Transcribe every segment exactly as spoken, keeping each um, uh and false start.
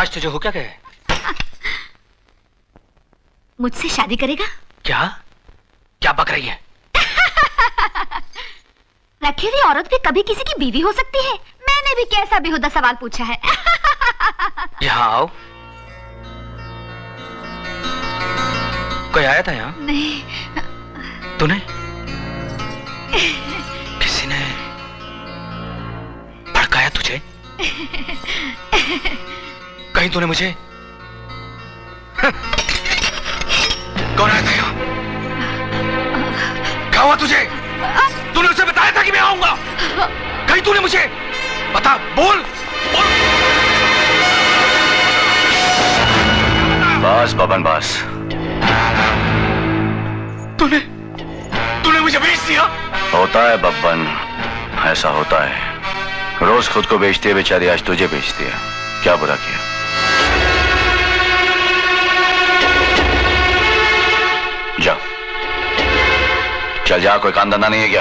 आज तुझे हो क्या गया? मुझसे शादी करेगा? क्या क्या बक रही है? रखी हुई औरत भी कभी किसी की बीवी हो सकती है। मैंने भी कैसा बेहुदा सवाल पूछा है। यहाँ आओ। कोई आया था यहाँ? नहीं। तूने? किसी ने भड़काया तुझे? कहीं तूने मुझे? कौन आया था यहाँ? क्या हुआ तुझे? तूने उसे बताया था कि मैं आऊंगा? कहीं तूने मुझे बता, बोल, बोल। बस बबन बस। तूने तूने मुझे बेच दिया? होता है बब्बन, ऐसा होता है। रोज खुद को बेचती है बेचारी, आज तुझे बेचती है। क्या बुरा किया? जा चल जा, कोई काम धंधा नहीं है क्या?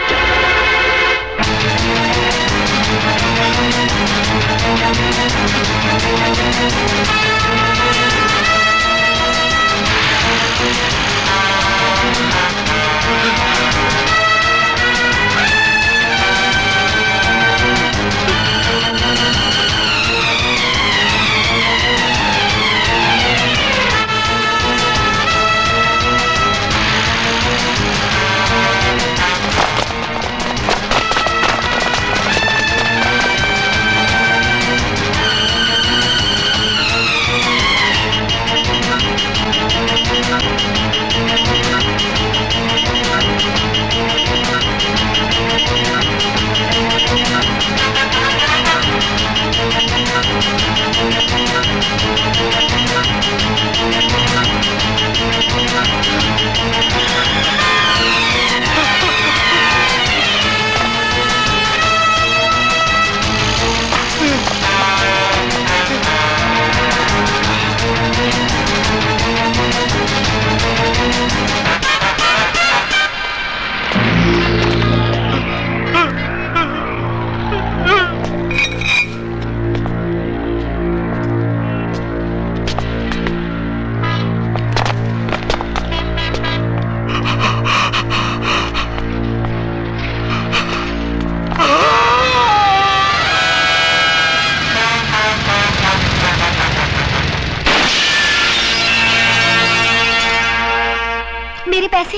मेरे पैसे?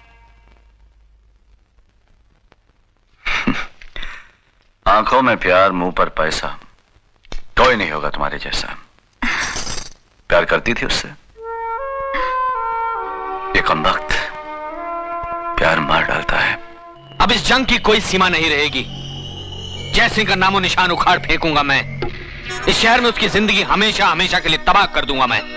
आंखों में प्यार, मुंह पर पैसा। कोई नहीं होगा तुम्हारे जैसा। प्यार करती थी उससे? ये कमबख्त प्यार मार डालता है। अब इस जंग की कोई सीमा नहीं रहेगी। जयसिंह का नामो निशान उखाड़ फेंकूंगा मैं। इस शहर में उसकी जिंदगी हमेशा हमेशा के लिए तबाह कर दूंगा मैं।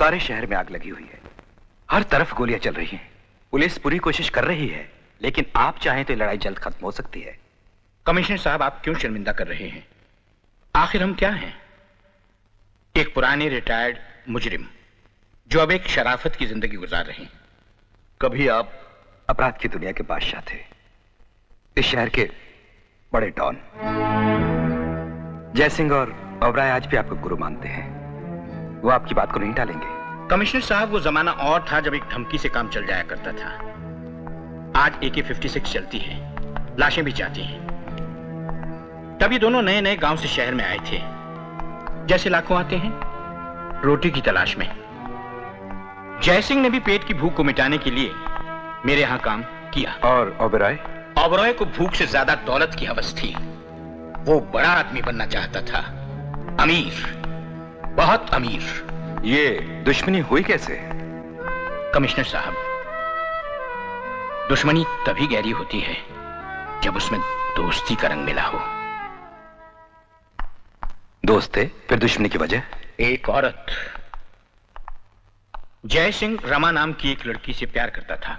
सारे शहर में आग लगी हुई है, हर तरफ गोलियां चल रही हैं। पुलिस पूरी कोशिश कर रही है, लेकिन आप चाहें तो ये लड़ाई जल्द खत्म हो सकती है। कमिश्नर साहब, आप क्यों शर्मिंदा कर रहे हैं? आखिर हम क्या हैं? एक पुराने रिटायर्ड मुजरिम जो अब एक शराफत की जिंदगी गुजार रहे हैं। कभी आप अपराध की दुनिया के बादशाह थे, इस शहर के बड़े डॉन। जयसिंह और ओबराय आज भी आपको गुरु मानते हैं, वो आपकी बात को नहीं टालेंगे। कमिश्नर साहब, वो जमाना और था जब एक धमकी से काम चल जाया करता था। आज ए के फिफ्टी सिक्स चलती है, लाशें भी जाती हैं। तब ये दोनों नए नए गांव से शहर में आए थे, जैसे लाखों आते हैं रोटी की तलाश में। जयसिंह ने भी पेट की भूख को मिटाने के लिए मेरे यहां काम किया। और ओबराय? ओबराय को भूख से ज्यादा दौलत की हवस थी। वो बड़ा आदमी बनना चाहता था, अमीर, बहुत अमीर। ये दुश्मनी हुई कैसे? कमिश्नर साहब, दुश्मनी तभी गहरी होती है जब उसमें दोस्ती का रंग मिला हो। दोस्त थे, फिर दुश्मनी की वजह? एक औरत, जय सिंह रमा नाम की एक लड़की से प्यार करता था।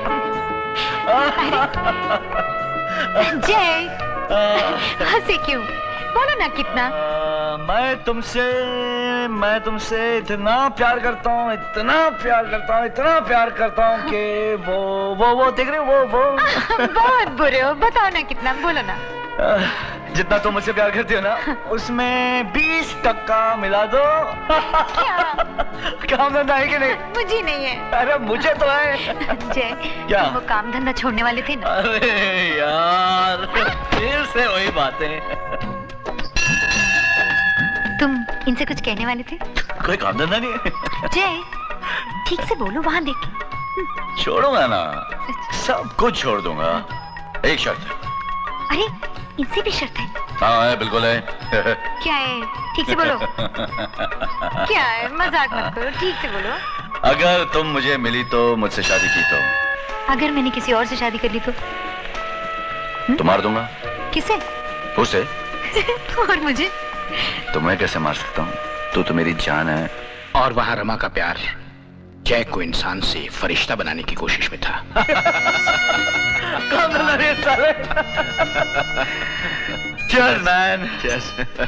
जय, हंसे क्यों? बोलो ना कितना। आ, मैं तुमसे मैं तुमसे इतना प्यार करता हूँ, इतना प्यार करता हूँ, इतना प्यार करता हूँ कि वो वो वो देख रहे हो, वो वो बहुत बुरे हो, बताओ ना कितना, बोलो ना। आ, जितना तुम मुझसे प्यार करती हो ना, उसमें बीस टक्का मिला दो। काम धंधा है कि नहीं? मुझे नहीं है। अरे मुझे तो है। जय, क्या? तुम वो काम धंधा छोड़ने वाले थे ना? अरे यार, फिर से वही बातें। तुम इनसे कुछ कहने वाले थे? कोई काम धंधा नहीं है। जय, ठीक से बोलो, वहां देख। छोड़ूंगा ना, सब कुछ छोड़ दूंगा, एक शर्त। अरे, इनसे भी शर्त है? हाँ है, बिल्कुल है। क्या है? ठीक से बोलो। क्या है? मजाक मत करो, ठीक से बोलो। अगर तुम मुझे मिली तो मुझसे शादी की तो? अगर मैंने किसी और से शादी कर ली तो? तो मार दूंगा। किसे? उसे। और मुझे? तुम्हें कैसे मार सकता हूँ? तू तो मेरी जान है। और वहां रमा का प्यार जय को इंसान से फरिश्ता बनाने की कोशिश में था। साले। Cheers, man. Cheers.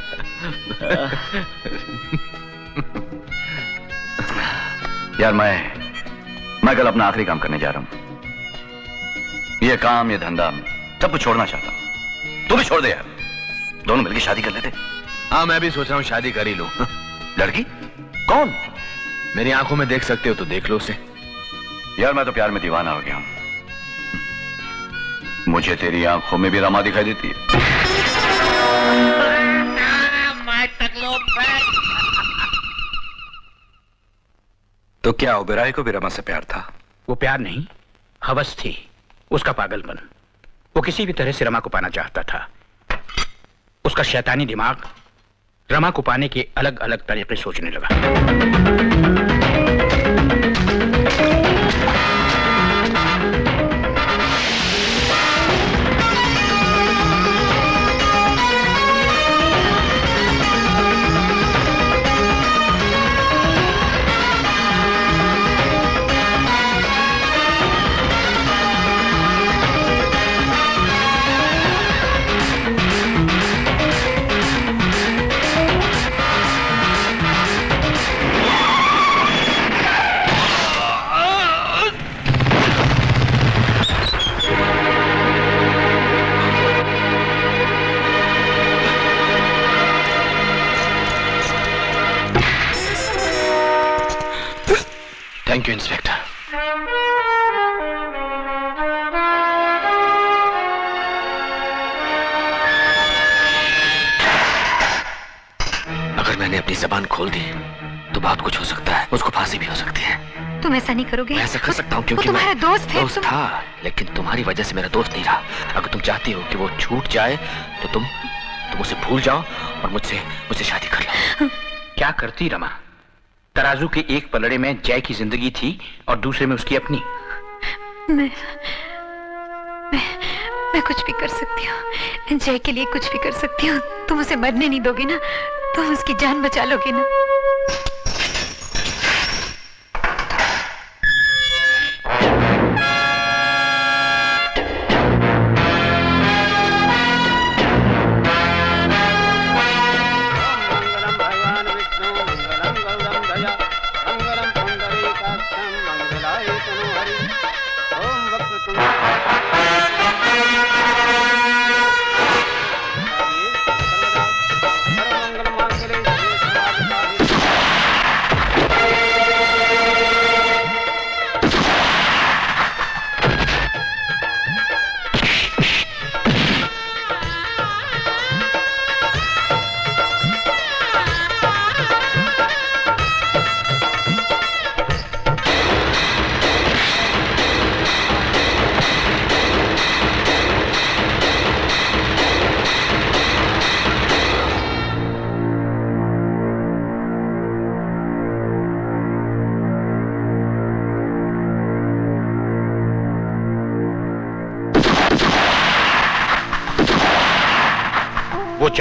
यार मैं मैं कल अपना आखिरी काम करने जा रहा हूँ। ये काम, ये धंधा सब कुछ छोड़ना चाहता हूँ। तू भी छोड़ दे यार, दोनों मिलकर शादी कर लेते। हाँ, मैं भी सोच रहा हूँ शादी कर ही लूं। लड़की कौन? मेरी आंखों में देख सकते हो तो देख लो उसे। यार मैं तो प्यार में दीवाना हो गया हूँ। मुझे तेरी आंखों में भी रमा दिखाई देती है। तो क्या ओबराय को भी रमा से प्यार था? वो प्यार नहीं, हवस थी, उसका पागलपन। वो किसी भी तरह से रमा को पाना चाहता था। उसका शैतानी दिमाग रमा को पाने के अलग अलग तरीके सोचने लगा। Thank you inspector. अगर मैंने अपनी जबान खोल दी तो बहुत कुछ हो सकता है, उसको फांसी भी हो सकती है। तुम ऐसा नहीं करोगे? मैं ऐसा कर सकता हूँ क्योंकि तुम्हारा दोस्त है। दोस्त तुम... था, लेकिन तुम्हारी वजह से मेरा दोस्त नहीं रहा। अगर तुम चाहती हो कि वो छूट जाए तो तुम तुम उसे भूल जाओ और मुझसे मुझसे शादी कर लो। क्या करती रमा? तराजू के एक पलड़े में जय की जिंदगी थी और दूसरे में उसकी अपनी। मैं, मैं, मैं कुछ भी कर सकती हूँ, जय के लिए कुछ भी कर सकती हूँ। तुम उसे मरने नहीं दोगे ना? तुम उसकी जान बचा लोगे ना?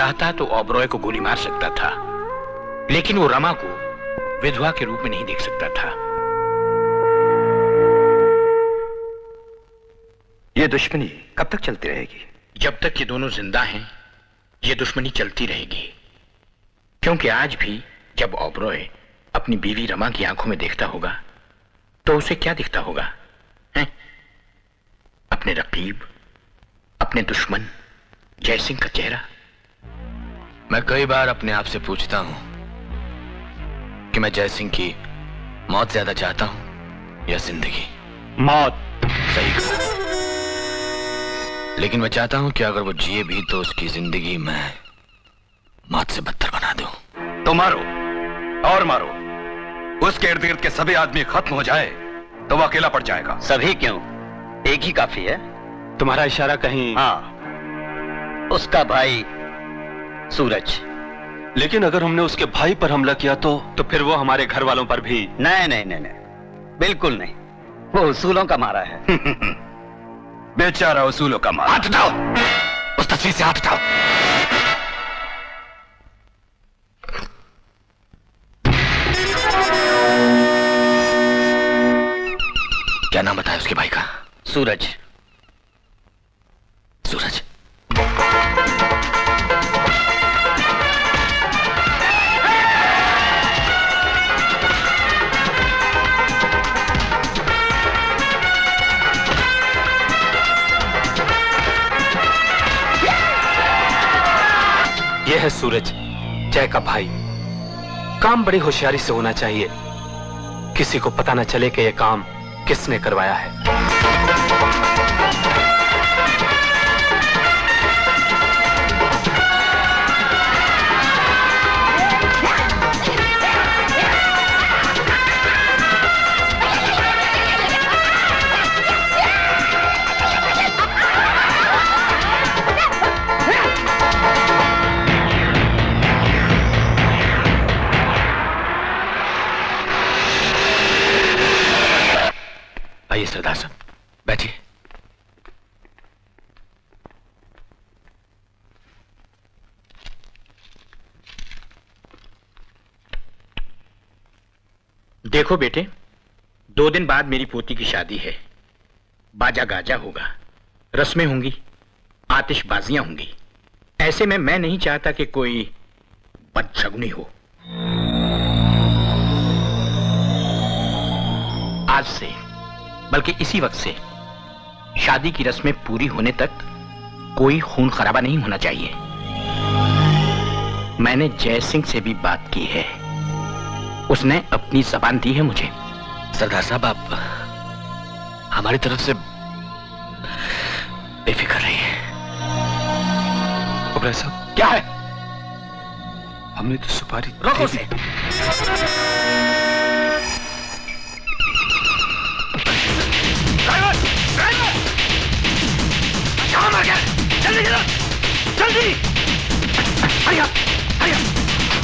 चाहता तो ओबरॉय को गोली मार सकता था, लेकिन वो रमा को विधवा के रूप में नहीं देख सकता था। ये दुश्मनी कब तक चलती रहेगी? जब तक ये दोनों जिंदा हैं, ये दुश्मनी चलती रहेगी। क्योंकि आज भी जब ओबरॉय अपनी बीवी रमा की आंखों में देखता होगा तो उसे क्या दिखता होगा? हैं? अपने रकीब, अपने दुश्मन जयसिंह का चेहरा। मैं कई बार अपने आप से पूछता हूं कि मैं जयसिंह की मौत ज्यादा चाहता हूं या जिंदगी। मौत। सही कहा, लेकिन मैं चाहता हूं कि अगर वो जिए भी तो उसकी जिंदगी मैं मौत से बदतर बना दूं। तो मारो और मारो, उसके इर्द गिर्द के सभी आदमी खत्म हो जाए तो वो अकेला पड़ जाएगा। सभी क्यों, एक ही काफी है। तुम्हारा इशारा कहीं? हाँ, उसका भाई सूरज। लेकिन अगर हमने उसके भाई पर हमला किया तो तो फिर वो हमारे घर वालों पर भी? नहीं नहीं नहीं नहीं, बिल्कुल नहीं। वो उसूलों का मारा है। बेचारा उसूलों का मारा। हाथ उठाओ, उस तस्वीर से हाथ उठाओ। क्या नाम बताया उसके भाई का? सूरज। सूरज। यह है सूरज, जय का भाई। काम बड़ी होशियारी से होना चाहिए, किसी को पता न चले कि यह काम किसने करवाया है। आइए सरदार साहब, बैठिए। देखो बेटे, दो दिन बाद मेरी पोती की शादी है। बाजा गाजा होगा, रस्में होंगी, आतिशबाजियां होंगी। ऐसे में मैं नहीं चाहता कि कोई बदशगुनी हो। आज से, बल्कि इसी वक्त से शादी की रस्में पूरी होने तक कोई खून खराबा नहीं होना चाहिए। मैंने जयसिंह से भी बात की है, उसने अपनी जबान दी है मुझे। सरदार साहब, आप हमारी तरफ से बेफिक्र रहिए। ओबराय साहब, क्या है? हमने तो सुपारी रोको उसे। ड्राइवर, ड्राइवर, कहाँ मर गया? जल्दी जल्दी, जल्दी, हरी अप, हरी अप।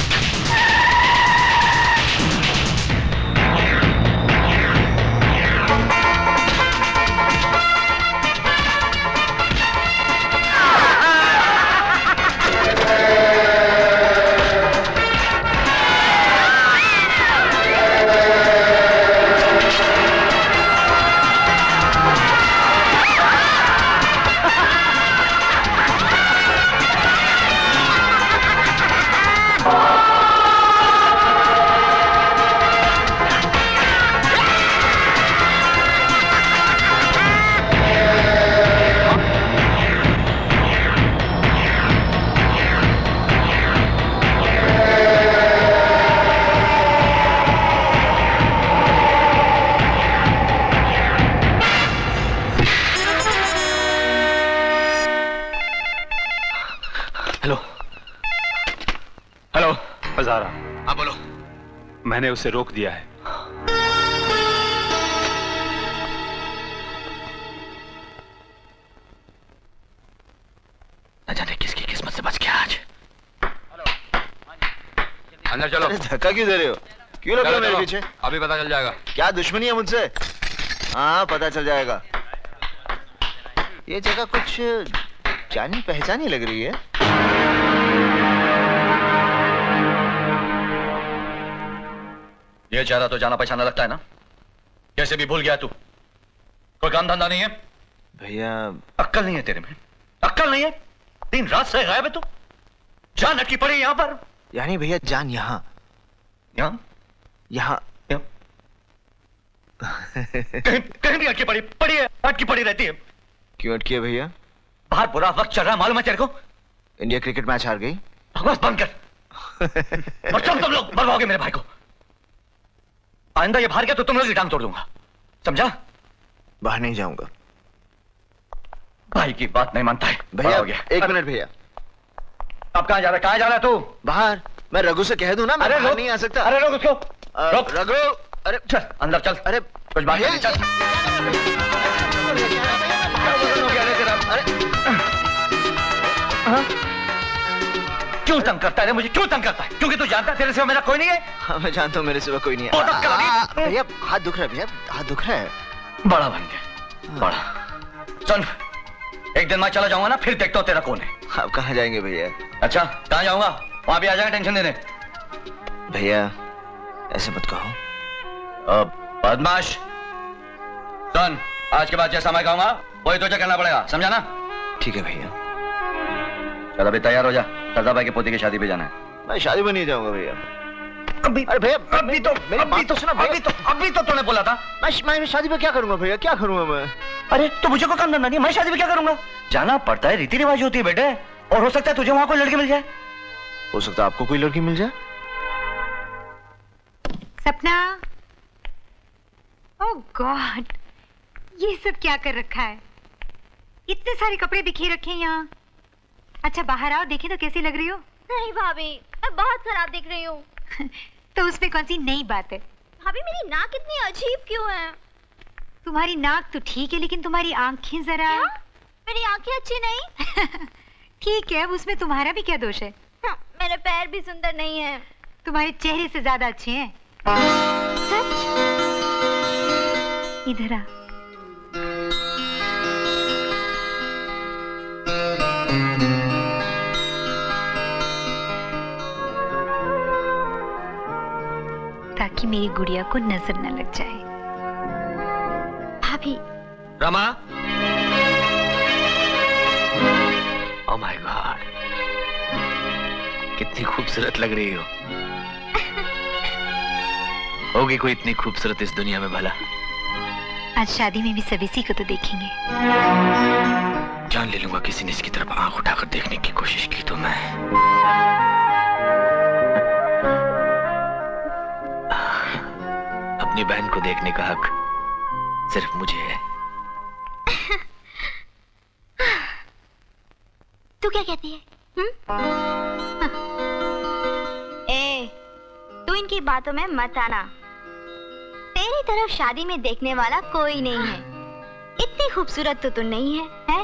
हाँ बोलो। मैंने उसे रोक दिया है। न जाने किसकी किस्मत से बच गया आज। अंदर चलो। धक्का क्यों दे रहे हो? क्यों लग रहे हो मेरे पीछे? अभी पता चल जाएगा। क्या दुश्मनी है मुझसे? हाँ पता चल जाएगा। ये जगह कुछ जानी पहचानी लग रही है। ये चेहरा तो जाना पहचाना लगता है ना? कैसे भी भूल गया तू? कोई काम धंधा नहीं है? भैया अक्ल नहीं है तेरे में? अक्ल नहीं है? दिन रात से गायब है तू? जान अटकी पड़ी यहां पर? यानी भैया जान यहाँ यहाँ यहाँ कहीं कहीं भी अटकी पड़ी पड़ी है, अटकी पड़ी रहती है। क्यों अटकी है भैया? बाहर बुरा वक्त चल रहा है, मालूम है तेरे को? इंडिया क्रिकेट मैच हार गई। बकवास बंद कर और तुम तुम लोग मरवाओगे मेरे भाई को। आइंदा ये बाहर गया तो तुम लोग की टांग तोड़ दूंगा, समझा? बाहर नहीं जाऊंगा। भाई की बात नहीं मानता है। भैया हो गया। एक मिनट भैया। अब कहां जा रहा है? कहां जा रहा है तू? बाहर। मैं रघु से कह दूं ना, मैं बाहर नहीं आ सकता। अरे रोक उसको, रोक। रघु, अरे चल अंदर चल। अरे कुछ बात नहीं, चल। क्यों तंग करता है मुझे? क्यों तंग करता है? क्योंकि तू जानता है तेरे सिवा मेरा कोई नहीं है। हाँ मैं जानता हूँ मेरे सिवा कोई नहीं है। भैया हाथ दुख रहा है, भैया हाथ दुख रहा है। बड़ा बन गया, बड़ा। सुन, एक दिन मैं चला जाऊंगा ना, फिर देखता हूँ तेरा कौन है। आप कहाँ जाएंगे भैया? अच्छा कहाँ जाऊंगा? वहां भी आ जाएगा टेंशन देने। भैया ऐसे मत कहो। अब बदमाश, सुन, आज के बाद जैसा मैं कहूंगा वही तुझे करना पड़ेगा, समझा ना? ठीक है भैया। चल अभी तैयार हो जा, सरदार भाई के पोते की शादी पे जाना है। मैं शादी में नहीं जाऊंगा भैया। अभी अरे भैया अभी तो मेरी अभी बात तो सुना भैया। अभी तो अभी तो तूने बोला था। मैं मैं शादी में क्या करूंगा भैया? क्या करूंगा मैं? अरे तो मुझे कोई काम धंधा नहीं, मैं शादी में क्या करूंगा? जाना पड़ता है, रीति रिवाज होती है बेटे। और हो सकता है तुझे वहां कोई लड़की मिल जाए। हो सकता है आपको कोई लड़की मिल जाए। सपना, ओह गॉड, ये सब क्या कर रखा है? इतने सारे कपड़े बिखेर रखे हैं यहाँ। अच्छा बाहर आओ, देखें तो कैसी लग रही हो? नहीं भाभी, मैं बहुत खराब दिख रही हूँ। तो उसमें कौन सी नई बात है? भाभी मेरी नाक इतनी अजीब क्यों है? तुम्हारी नाक तो ठीक है, लेकिन तुम्हारी आंखें जरा। क्या? मेरी आंखें अच्छी नहीं? ठीक है, अब उसमें तुम्हारा भी क्या दोष है? हाँ, मेरे पैर भी सुंदर नहीं हैं। तुम्हारे चेहरे से ज्यादा अच्छे हैं। सच? इधर आ। ताकि मेरी गुड़िया को नजर न लग जाए। भाभी। रमा, ओह माय गॉड, कितनी खूबसूरत लग रही हो। होगी कोई इतनी खूबसूरत इस दुनिया में भला? आज शादी में भी सब इसी को तो देखेंगे। जान ले लूंगा किसी ने इसकी तरफ आंख उठाकर देखने की कोशिश की तो मैं अपनी बहन को देखने का हक सिर्फ मुझे है। तू क्या कहती है? हम्म? ए, तू इनकी बातों में मत आना। तेरी तरफ शादी में देखने वाला कोई नहीं है। इतनी खूबसूरत तो तू नहीं है, है?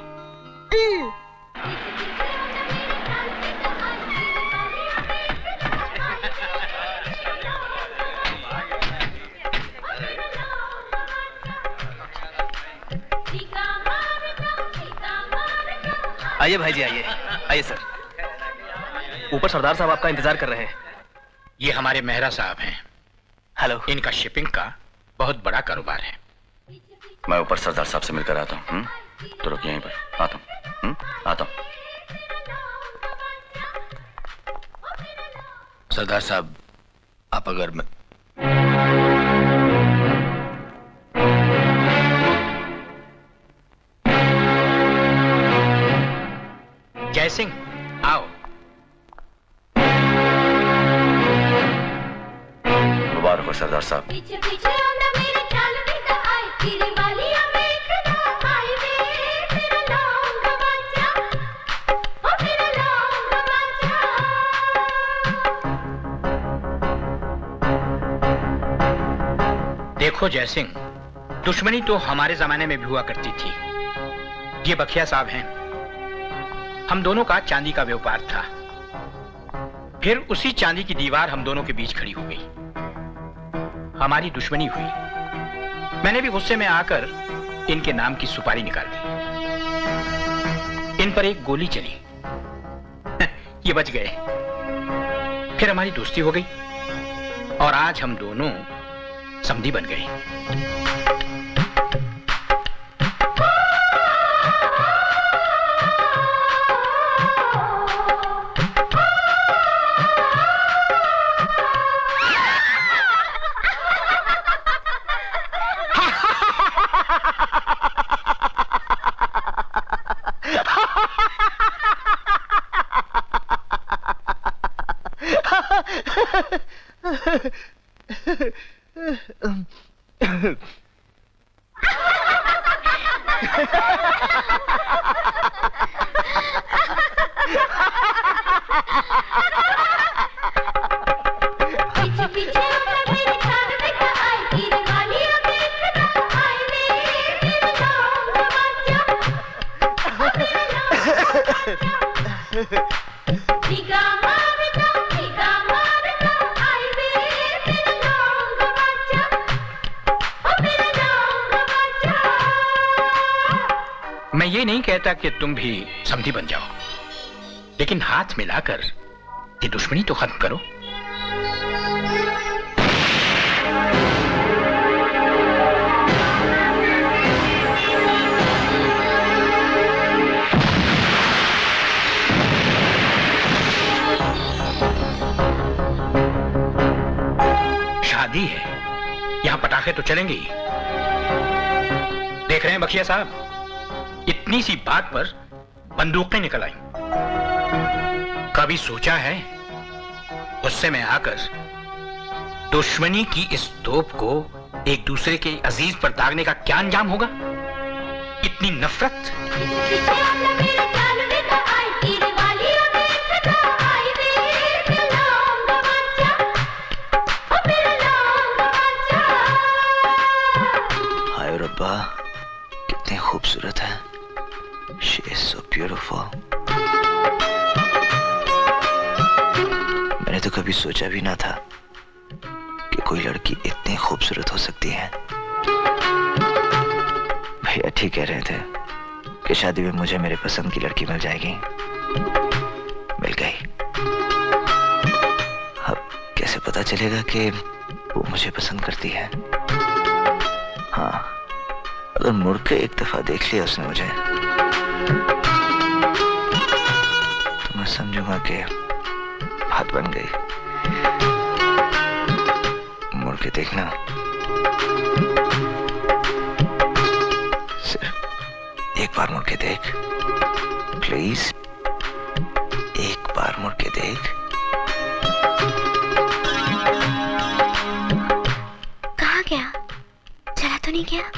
आइए भाई जी, आइए आइए सर। ऊपर सरदार साहब आपका इंतजार कर रहे हैं। ये हमारे मेहरा साहब हैं। हेलो। इनका शिपिंग का बहुत बड़ा कारोबार है। मैं ऊपर सरदार साहब से मिलकर आता हूँ। तो रुक यहीं पर, आता हूँ। आता हूँ। सरदार साहब, आप अगर मैं... जय सिंह, आओ। मुबारक हो सरदार साहब। पीछे पीछे आना मेरे ख्याल में ना आए, तेरे वाली हमें खड़ा आए वे, तेरा लौंग बच्चा, ओ तेरा लौंग बच्चा। देखो जय सिंह, दुश्मनी तो हमारे जमाने में भी हुआ करती थी। ये बखिया साहब हैं। हम दोनों का चांदी का व्यापार था। फिर उसी चांदी की दीवार हम दोनों के बीच खड़ी हो गई। हमारी दुश्मनी हुई। मैंने भी गुस्से में आकर इनके नाम की सुपारी निकाल दी। इन पर एक गोली चली। ये बच गए। फिर हमारी दोस्ती हो गई और आज हम दोनों समधी बन गई। मैं ये नहीं कहता कि तुम भी समधी बन जाओ, लेकिन हाथ मिलाकर ये दुश्मनी तो खत्म करो। शादी है, यहां पटाखे तो चलेंगे ही। देख रहे हैं बखिया साहब, इतनी सी बात पर बंदूकें निकल आई। कभी सोचा है गुस्से में आकर दुश्मनी की इस तोप को एक दूसरे के अजीज पर दागने का क्या अंजाम होगा? इतनी नफरत। हाय रब्बा, कितनी खूबसूरत है। She is so beautiful. मैंने तो कभी सोचा भी ना था कि कोई लड़की इतनी खूबसूरत हो सकती है। भैया ठीक कह रहे थे कि शादी में मुझे मेरे पसंद की लड़की मिल जाएगी। मिल गई। अब कैसे पता चलेगा कि वो मुझे पसंद करती है? हाँ, अगर मुड़ के एक दफा देख लिया उसने मुझे, तो मैं समझूंगा कि बात बन गई। मुड़ के देखना, सिर्फ एक बार मुड़ के देख प्लीज, एक बार मुड़ के देख। कहाँ गया? चला तो नहीं गया?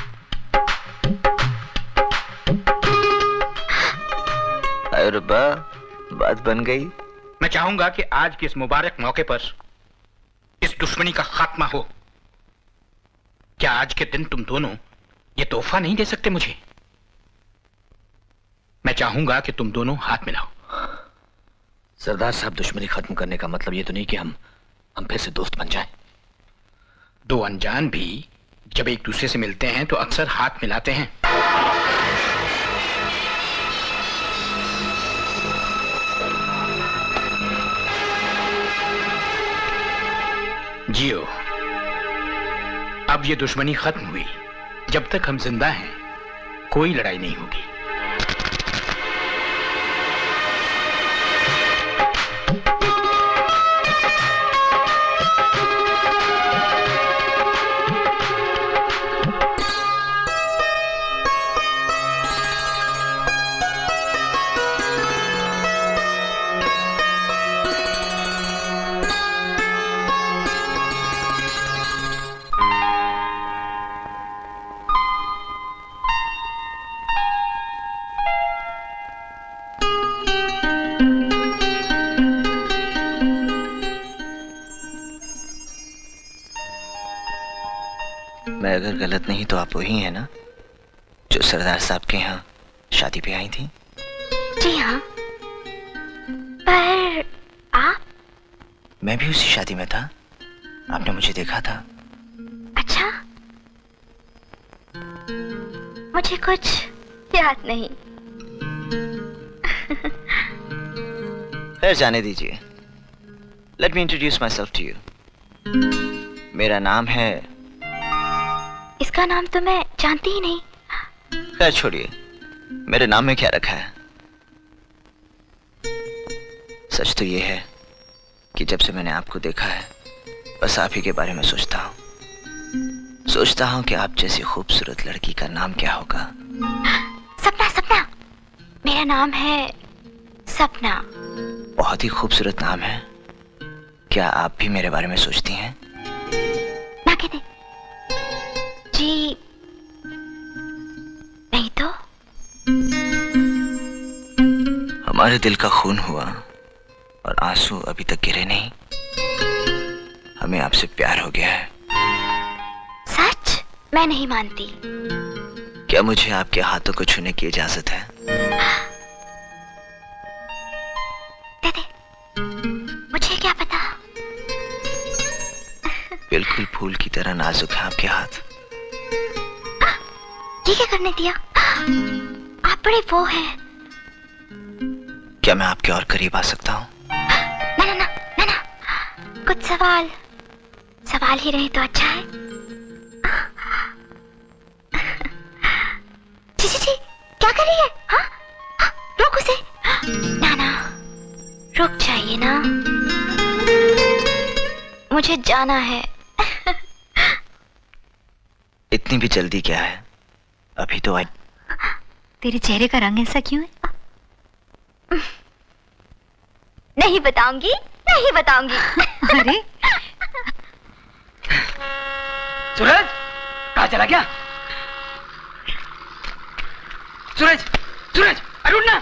अरे रब्बा, बात बन गई। मैं चाहूंगा कि आज के इस मुबारक मौके पर इस दुश्मनी का खात्मा हो। क्या आज के दिन तुम दोनों ये तोहफा नहीं दे सकते मुझे? मैं चाहूंगा कि तुम दोनों हाथ मिलाओ। सरदार साहब, दुश्मनी खत्म करने का मतलब ये तो नहीं कि हम हम फिर से दोस्त बन जाएं। दो अनजान भी जब एक दूसरे से मिलते हैं तो अक्सर हाथ मिलाते हैं। जियो, अब ये दुश्मनी खत्म हुई। जब तक हम जिंदा हैं कोई लड़ाई नहीं होगी। मैं अगर गलत नहीं तो आप वही हैं ना जो सरदार साहब के यहाँ शादी पे आई थी? जी हाँ, पर आप? मैं भी उसी शादी में था, आपने मुझे देखा था। अच्छा, मुझे कुछ याद नहीं। खैर जाने दीजिए। Let me introduce myself to you. मेरा नाम है इसका नाम तो मैं जानती ही नहीं। खैर छोड़िए, मेरे नाम में क्या रखा है? सच तो ये है कि जब से मैंने आपको देखा है बस आप ही के बारे में सोचता हूँ। सोचता हूँ कि आप जैसी खूबसूरत लड़की का नाम क्या होगा। सपना। सपना मेरा नाम है सपना। बहुत ही खूबसूरत नाम है। क्या आप भी मेरे बारे में सोचती हैं? ना कहते जी नहीं तो। हमारे दिल का खून हुआ और आंसू अभी तक गिरे नहीं। हमें आपसे प्यार हो गया है। सच? मैं नहीं मानती। क्या मुझे आपके हाथों को छूने की इजाजत है? दे दे, मुझे क्या पता। बिल्कुल फूल की तरह नाजुक है आपके हाथ। ये क्या करने दिया? आप बड़े वो हैं। क्या मैं आपके और करीब आ सकता हूँ? ना ना ना ना ना, कुछ सवाल सवाल ही रहे तो अच्छा है। जी जी जी, क्या कर रही है? हाँ हाँ, रोक उसे। ना ना, रुक जाइए ना, मुझे जाना है। इतनी भी जल्दी क्या है? अभी तो आई। तेरे चेहरे का रंग ऐसा क्यों है? नहीं बताऊंगी, नहीं बताऊंगी। अरे सूरज कहाँ चला गया? सूरज, सूरज, अरे उठना।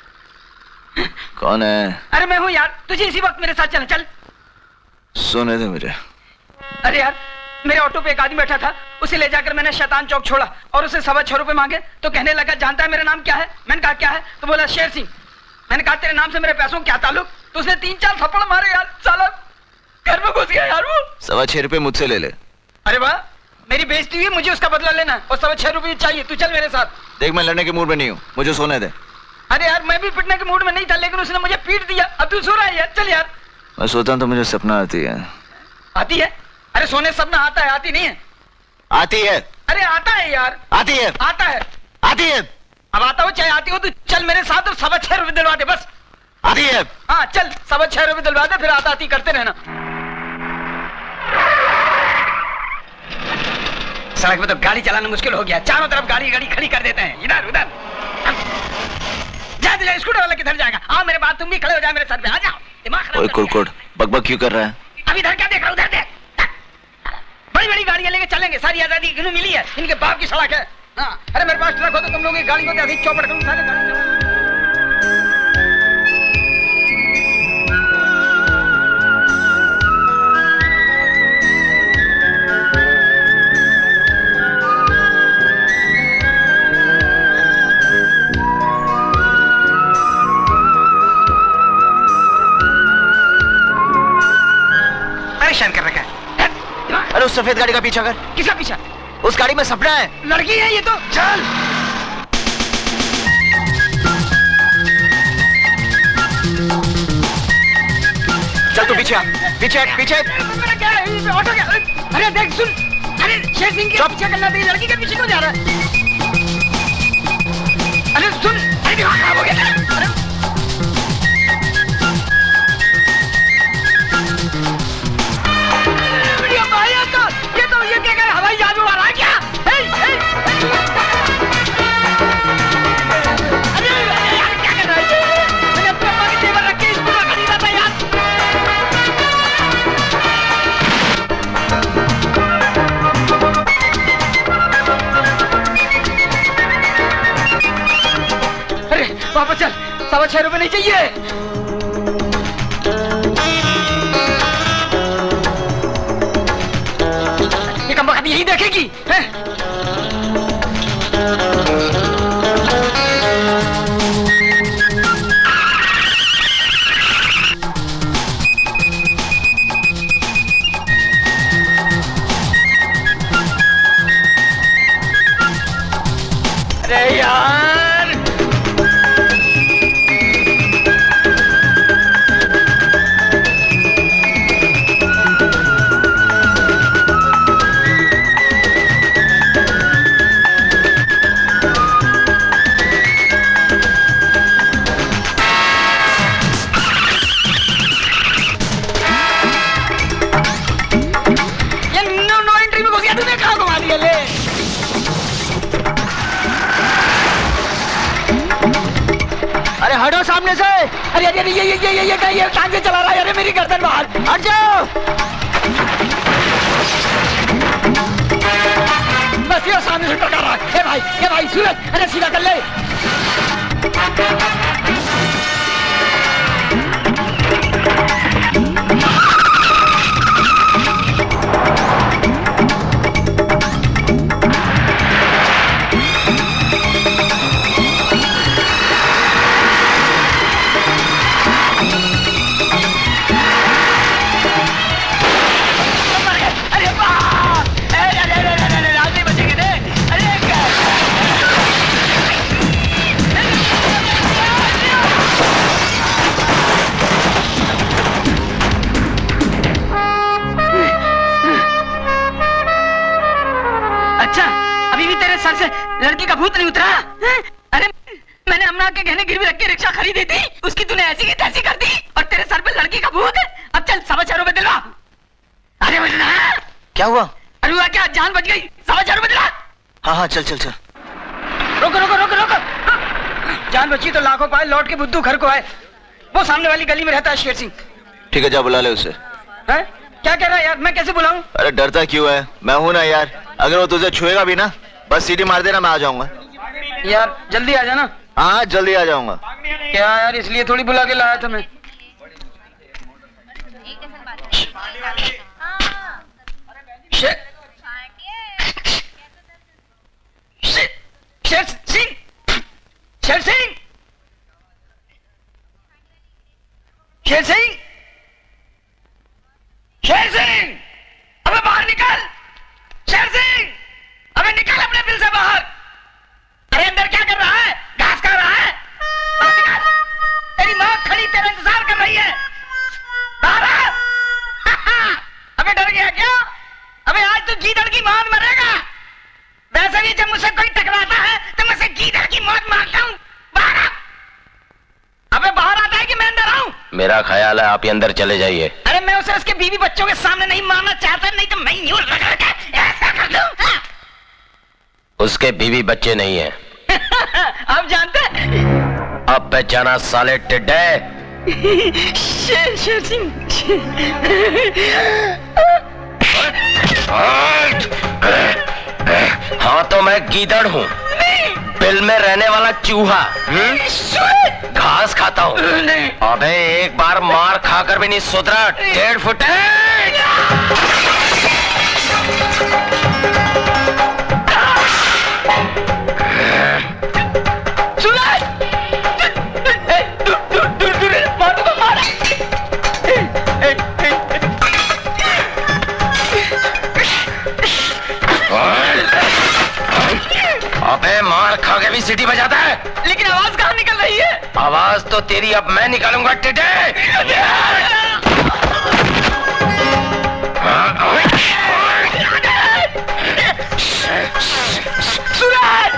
कौन है? अरे मैं हूँ यार, तुझे इसी वक्त मेरे साथ चलना। चल। सोने दे मुझे। अरे यार, मेरे ऑटो पे एक आदमी बैठा था, उसे ले जाकर मैंने शैतान चौक छोड़ा और उसे सवा छह रुपए मांगे तो कहने लगा जानता है मेरा नाम क्या है? मैंने कहा क्या है? तो बोला शेर सिंह। मैंने कहा तेरे नाम से मेरे पैसों क्या ताल्लुक? तो उसने तीन चार थप्पड़ मारे यार, साला घर में घुस गया यार वो। सवा छह रुपए मुझसे ले ले। अरे वाह, मेरी बेइज्जती हुई, मुझे उसका बदला लेना और सवा छह रुपए चाहिए। तू चल मेरे साथ। देख मैं लड़ने के मूड में नहीं हूँ, मुझे सोने दे। अरे यार मैं भी पिटने के मूड में नहीं था, लेकिन उसने मुझे पीट दिया। अब तू सो रहा है यार, चल यार। मैं सोता हूँ तो मुझे सपना आती है। आती है? अरे सोने सपना आता है, आती नहीं है। आती है। अरे आता है यार। आती है। आता है। आती है। अब आता हो चाहे आती हो, तू चल मेरे साथ और सवा छह रुपए दिलवा दे बस। आती है। हाँ चल, सवा छह रुपए दिलवा दे, फिर आता आती करते रहना। सड़क पे तो गाड़ी चलाना मुश्किल हो गया, चारों तरफ गाड़ी गाड़ी खड़ी कर देते हैं, इधर उधर। जा जा, स्कूटर वाला किधर जाएगा? आओ मेरे बाद, तुम भी खड़े हो जाओ मेरे सर पे, आ जाओ। दिमाग खराब। ओए कुड़कुड़, बकबक क्यों कर रहा है? अब इधर क्या देख रहा, उधर देख। बड़ी बड़ी गाड़ियां लेके चलेंगे, सारी आजादी इन्हें मिली है, इनके बाप की सड़क है। हाँ, अरे मेरे पास ट्रक हो तो तुम लोग गाड़ी को अभी चौपट करूँ, सारे गाड़ी चलाओ। परेशान कर रखा है। अरे उस सफेद गाड़ी का पीछा कर। किसका पीछा? उस गाड़ी में सपना है। लड़की है ये तो। चल चल तू पीछे आ, पीछे हट, पीछे हट। मेरा क्या है? ऑटो क्या? अरे देख सुन, अरे शेर सिंह के पीछे करना था, लड़की के पीछे क्यों जा रहा है? अरे सुन, अरे दिमाग खराब हो गया। अरे ये तो ये क्या कर हवाई जहाज उड़ा रहा है क्या? हे, हे, अरे यार क्या कर रहा है ये? मैंने अपने अम्मा के जेवर रख के इसको खरीदा था यार। अरे वापस चल, सवा छह रुपए नहीं चाहिए। यही देखेगी है? अरे यार अरे अरे ये ये ये ये ये ये टांगे चला रहा है, अरे मेरी गर्दन बाहर, हट जाओ। बस ये सामने से टकरा रहा है। भाई ये भाई सूरज, अरे सीधा कर ले। लड़की का भूत नहीं उतरा? अरे मैंने अम्मा के गहने गिरवी रख के रिक्शा खरीदी थी, उसकी तूने ऐसी की तैसी कर दी और तेरे सर पे लड़की का भूत है। अब चल सवा चार रुपए दिलवा। अरे क्या हुआ? अरे हुआ क्या, जान बच गई। सवा चार रुपए दिला। हाँ हाँ चल चल चल। रोको रोको रोको रोको। जान बची तो लाखों पाए, लौट के बुद्धू घर को आए। वो सामने वाली गली में रहता है शेर सिंह। ठीक है जा बुला ले उसे। है? क्या कह रहा है यार, मैं कैसे बुलाऊं? अरे डरता क्यों है, मैं हूं ना यार। अगर वो तुझे छुएगा भी ना, बस सीटी मार देना, मैं आ जाऊंगा। यार जल्दी आ जाना। हाँ जल्दी आ जाऊंगा। क्या यार, इसलिए थोड़ी बुला के लाया था मैं। शेर शेर सिंह, शेर सिंह, शेर सिंह, शेर सिंह, अबे बाहर निकल। शेर सिंह, अबे निकल अपने बिल से बाहर। अरे अंदर क्या कर रहा है, घास खा रहा है? बाहर निकल, तेरी माँ खड़ी तेरा इंतजार कर रही है। बाहर आ। अबे डर गया क्या? अबे आज तो गीदड़ की मौत मरेगा। वैसे भी जब मुझसे कोई टकराता है तो मैं उसे गीदड़ की मौत मारता हूँ। बाहर आ। अबे बाहर आता है कि मैं अंदर आऊँ? मेरा ख्याल है आप ही अंदर चले जाइए। अरे मैं उसे उसके बीवी बच्चों के सामने नहीं मारना चाहता, नहीं तो मैं यूं रगड़ के ऐसा कर दूं। हाँ? उसके बीवी बच्चे नहीं है। आप जानते हैं? अब पहचाना साले टिड्डे। शेर शेर सिंह। हाँ तो मैं गीदड़ हूँ, बिल में रहने वाला चूहा, घास खाता हूँ। अबे एक बार मार खाकर भी नहीं सुधरा, डेढ़ फुट। अबे मार खा के भी सीटी बजाता है, लेकिन आवाज कहाँ निकल रही है? आवाज तो तेरी अब मैं निकालूंगा टिड्डे। सूरज!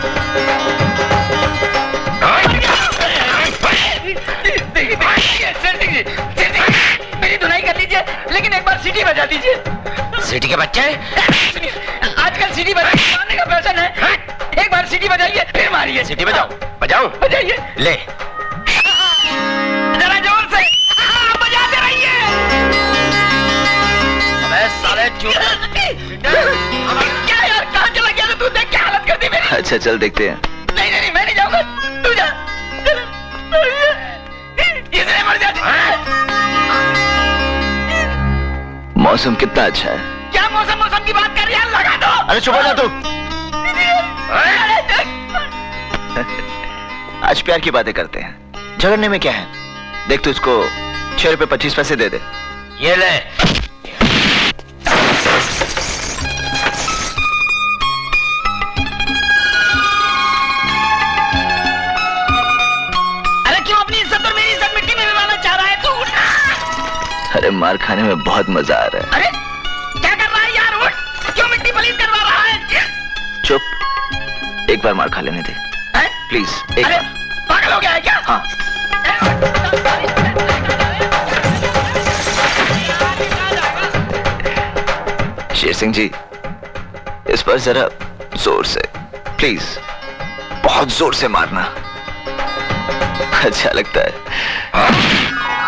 मेरी धुनाई कर लीजिए, लेकिन एक बार सीटी बजा दीजिए। सीटी के बच्चे? आजकल सीटी बजाने का फैशन है। एक बार सीटी बजाइए फिर मारिए। सीटी बजाओ, बजाओ, बजाइए। ले जरा जोर से बजाते रहिए। अबे साले चूहा! क्या यार, कहाँ चला गया? तू देख क्या हालत कर दी मेरी। अच्छा चल देखते हैं। नहीं नहीं मैं नहीं जाऊंगा, तू जा। इसने मर जा। मौसम कितना अच्छा है। क्या मौसम मौसम की बात कर रही है, लगा दो। अरे चुप हो जा तू। आज प्यार की बातें करते हैं, झगड़ने में क्या है। देख तू इसको छह रुपए पच्चीस पैसे दे दे। ये ले। अरे क्यों अपनी इज्जत और मेरी इज्जत मिट्टी में मिलाना चाह रहा है तू? अरे मार खाने में बहुत मजा आ रहा है। अरे क्या कर रहा है यार, उठ। क्यों मिट्टी पलीत करवा रहा है? चुप, एक बार मार खा लेने दे प्लीज। एक अरे बार। पागल हो गया है क्या? हाँ। शेर सिंह जी, इस पर जरा जोर से प्लीज, बहुत जोर से मारना। अच्छा लगता है।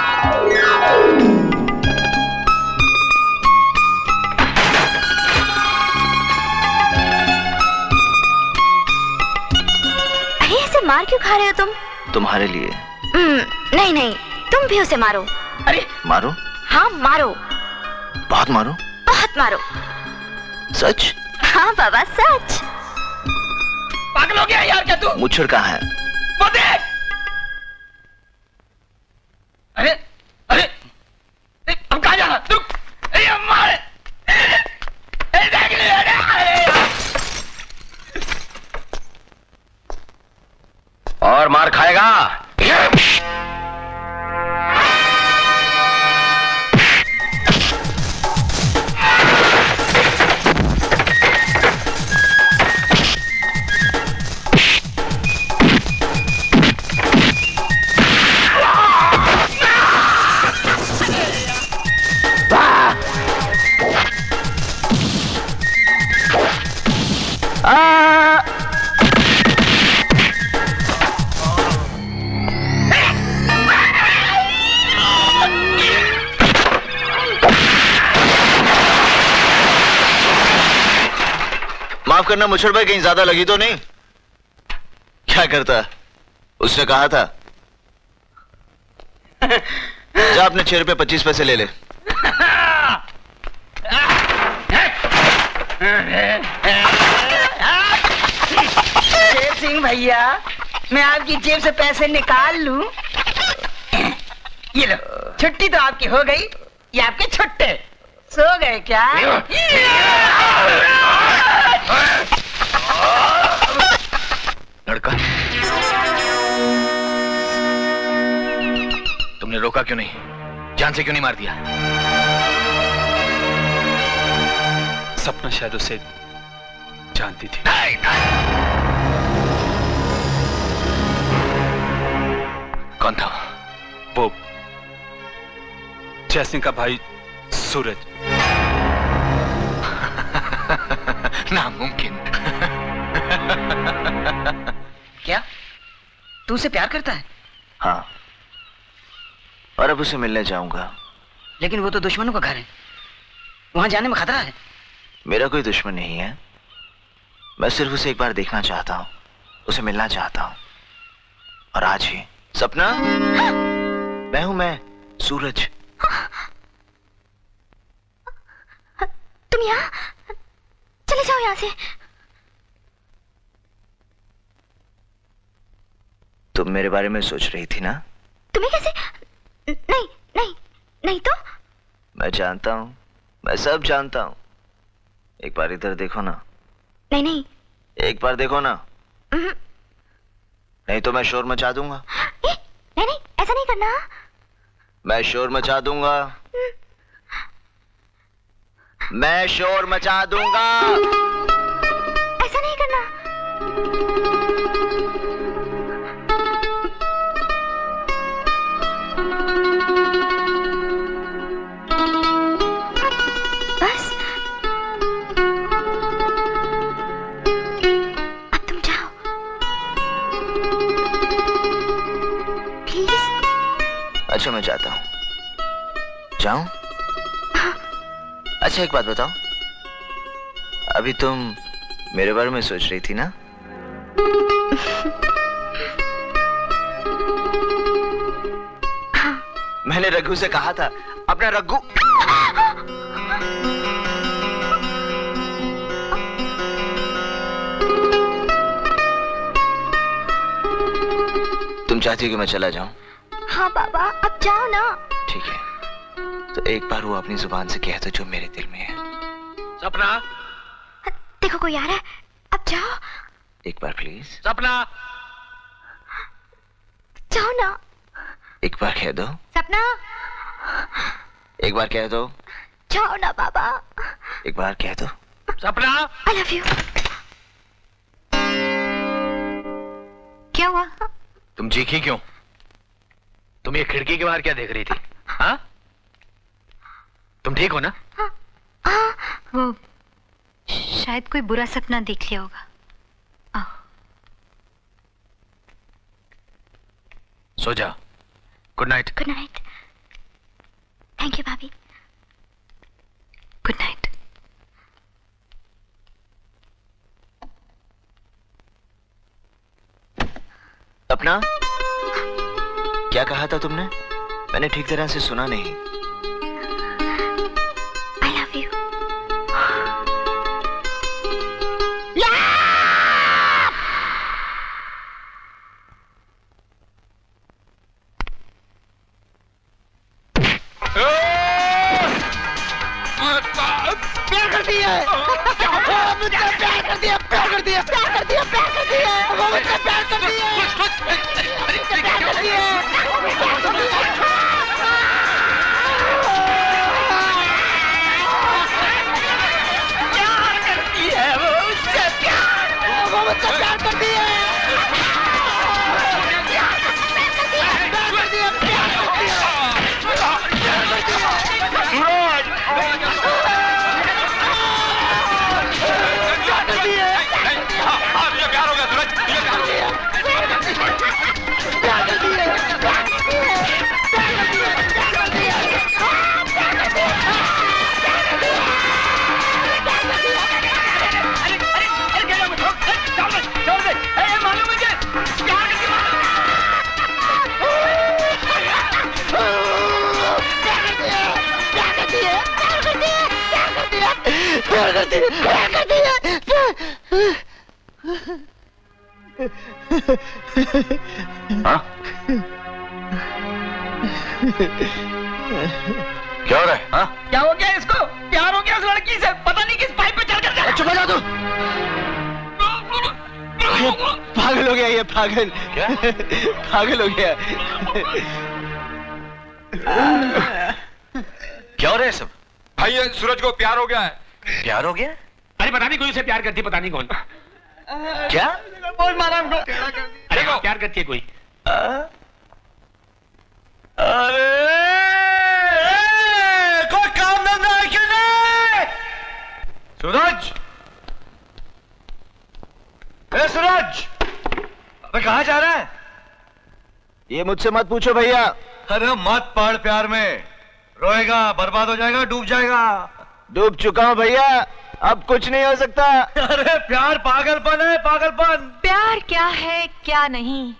मार क्यों खा रहे हो तुम? तुम्हारे लिए। नहीं नहीं, तुम भी उसे मारो। अरे मारो? हाँ मारो। बहुत मारो? बहुत मारो। सच? हाँ बाबा सच। पागल हो गया यार क्या तू? मुच्छर कहाँ है? वो देख। अरे अरे अब कहाँ जा रहा? रुक। अरे मार। अरे देख ले। और मार खाएगा। माफ करना मुच्छर भाई, कहीं ज्यादा लगी तो नहीं? क्या करता? उसने कहा था। जा अपने छह रुपए पच्चीस पैसे ले ले। शेर सिंह भैया, मैं आपकी जेब से पैसे निकाल लूं? ये लो, छुट्टी तो आपकी हो गई। ये आपके छुट्टे। सो गए क्या? लड़का, तुमने रोका क्यों नहीं? जान से क्यों नहीं मार दिया? सपना शायद उसे जानती थी। नहीं, नहीं। कौन था वो? जयसिंह का भाई सूरज। नामुमकिन। क्या तू उसे प्यार करता है? हाँ, और अब उसे मिलने जाऊंगा। लेकिन वो तो दुश्मनों का घर है, वहां जाने में खतरा है। मेरा कोई दुश्मन नहीं है, मैं सिर्फ उसे एक बार देखना चाहता हूँ, उसे मिलना चाहता हूँ। और आज ही। सपना, मैं हूं, मैं सूरज। तुम यहाँ चले जाओ यहाँ से। तुम मेरे बारे में सोच रही थी ना? तुम्हें कैसे? नहीं नहीं नहीं तो? मैं जानता हूँ, मैं सब जानता हूँ। एक बार इधर देखो ना। नहीं नहीं। एक बार देखो ना। नहीं तो मैं शोर मचा दूंगा। ए, नहीं नहीं, ऐसा नहीं करना। मैं शोर मचा दूंगा। मैं शोर मचा दूंगा। ऐसा नहीं करना। बस अब तुम जाओ प्लीज। अच्छा मैं जाता हूँ। जाऊं? अच्छा एक बात बताओ, अभी तुम मेरे बारे में सोच रही थी ना? हाँ। मैंने रघु से कहा था, अपना रघु। तुम चाहती हो कि मैं चला जाऊं? हाँ बाबा, अब जाओ ना। ठीक है, तो एक बार वो अपनी जुबान से कह दो जो मेरे दिल में है। सपना, देखो कोई आ रहा है, अब जाओ। एक बार प्लीज। सपना, जाओ ना। एक बार कह दो। सपना, एक बार कह दो। जाओ ना बाबा। एक बार कह दो। सपना, आई लव यू। क्या हुआ? तुम चीखी क्यों? तुम ये खिड़की के बाहर क्या देख रही थी? हाँ? तुम ठीक हो ना? हाँ, हाँ। वो शायद कोई बुरा सपना देख लिया होगा। आओ। सो जा। Good night. Good night. Thank you भाभी। Good night. अपना क्या कहा था तुमने? मैंने ठीक तरह से सुना नहीं। I love you. प्यार करती है, मुझसे प्यार करती है, प्यार करती है, प्यार करती है, प्यार करती है, वो मुझसे प्यार करती है, मुझसे प्यार करती है, प्यार करती है। प्यार करती है वो मुझसे प्यार, वो मुझसे प्यार करती है, प्यार करती है, प्यार करती है, प्यार करती है। तुझे प्यार हो गया सूरज, तुझे प्यार हो गया। प्यार करती है, प्यार करती है, प्यार करती है, प्यार करती है, प्यार करती है, प्यार करती है, प्यार करती है। अरे अरे अरे क्या मत छोड़ दे, छोड़ दे। ए मालूम मुझे प्यार करती है, प्यार करती है, प्यार करती है, प्यार करती है, प्यार करती है, प्यार करती है, प्यार करती है। हाँ? क्या हो रहा है? हाँ? क्या हो गया इसको? प्यार हो गया उस लड़की से, पता नहीं किस पाइप पे चढ़ कर। चुप हो जा तू। ये पागल हो गया, ये पागल। क्या? पागल हो गया। क्या हो रहा है सब? भाई ये सूरज को प्यार हो गया है। प्यार हो गया? अरे पता नहीं कोई उसे प्यार करती है, पता नहीं कौन। क्या? बोल मारा हमको। अरे हाँ, प्यार करती है कोई। अरे कोई काम धंधा है क्यों नहीं? सूरज, ए सूरज, अबे कहाँ जा रहा है? ये मुझसे मत पूछो भैया। अरे मत पड़ प्यार में, रोएगा, बर्बाद हो जाएगा, डूब जाएगा। डूब चुका हूँ भैया, अब कुछ नहीं हो सकता। अरे प्यार पागलपन है, पागलपन। प्यार क्या है क्या नहीं,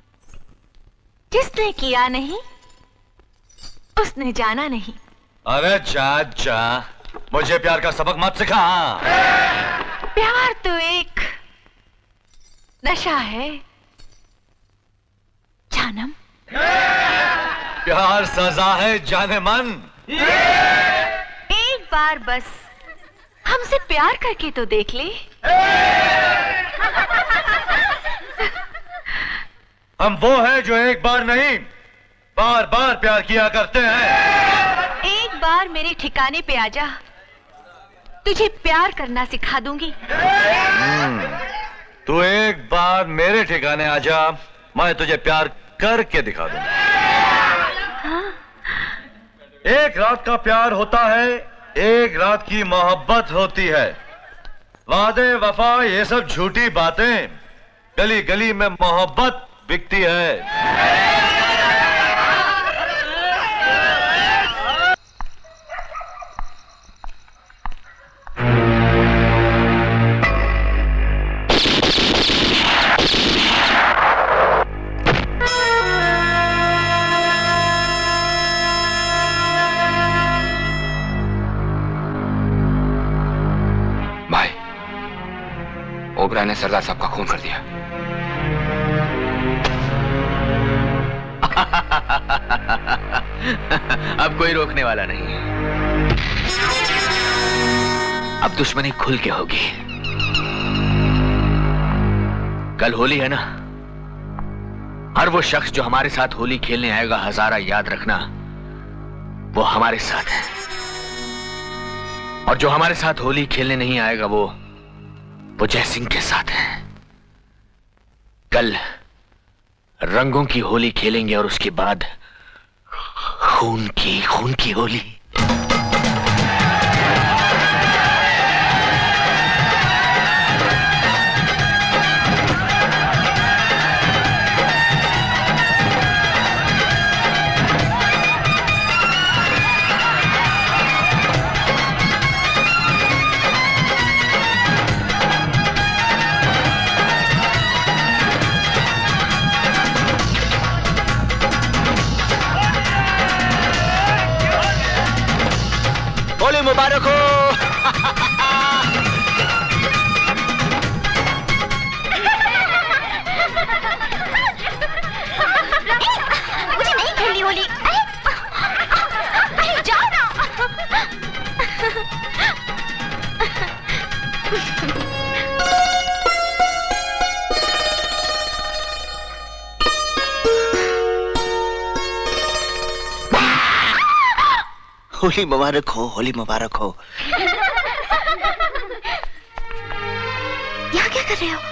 जिसने किया नहीं उसने जाना नहीं। अरे जा जा, मुझे प्यार का सबक मत सिखा। प्यार तो एक नशा है जानम। प्यार सजा है जाने मन। एक बार बस हमसे प्यार करके तो देख ले। हम वो हैं जो एक बार नहीं बार बार प्यार किया करते हैं। एक बार मेरे ठिकाने पे आजा, तुझे प्यार करना सिखा दूंगी। तू एक बार मेरे ठिकाने आजा, मैं तुझे प्यार करके दिखा दूंगा। हाँ? एक रात का प्यार होता है, एक रात की मोहब्बत होती है। वादे वफा ये सब झूठी बातें, गली गली में मोहब्बत बिकती है। ओबरा ने सरदार साहब का खून कर दिया। अब कोई रोकने वाला नहीं। अब दुश्मनी खुल के होगी। कल होली है ना, हर वो शख्स जो हमारे साथ होली खेलने आएगा, हजारा याद रखना, वो हमारे साथ है। और जो हमारे साथ होली खेलने नहीं आएगा, वो वो जय सिंह के साथ है। कल रंगों की होली खेलेंगे और उसके बाद खून की खून की होली। होली मुबारक हो, होली मुबारक हो। यहाँ क्या कर रहे हो?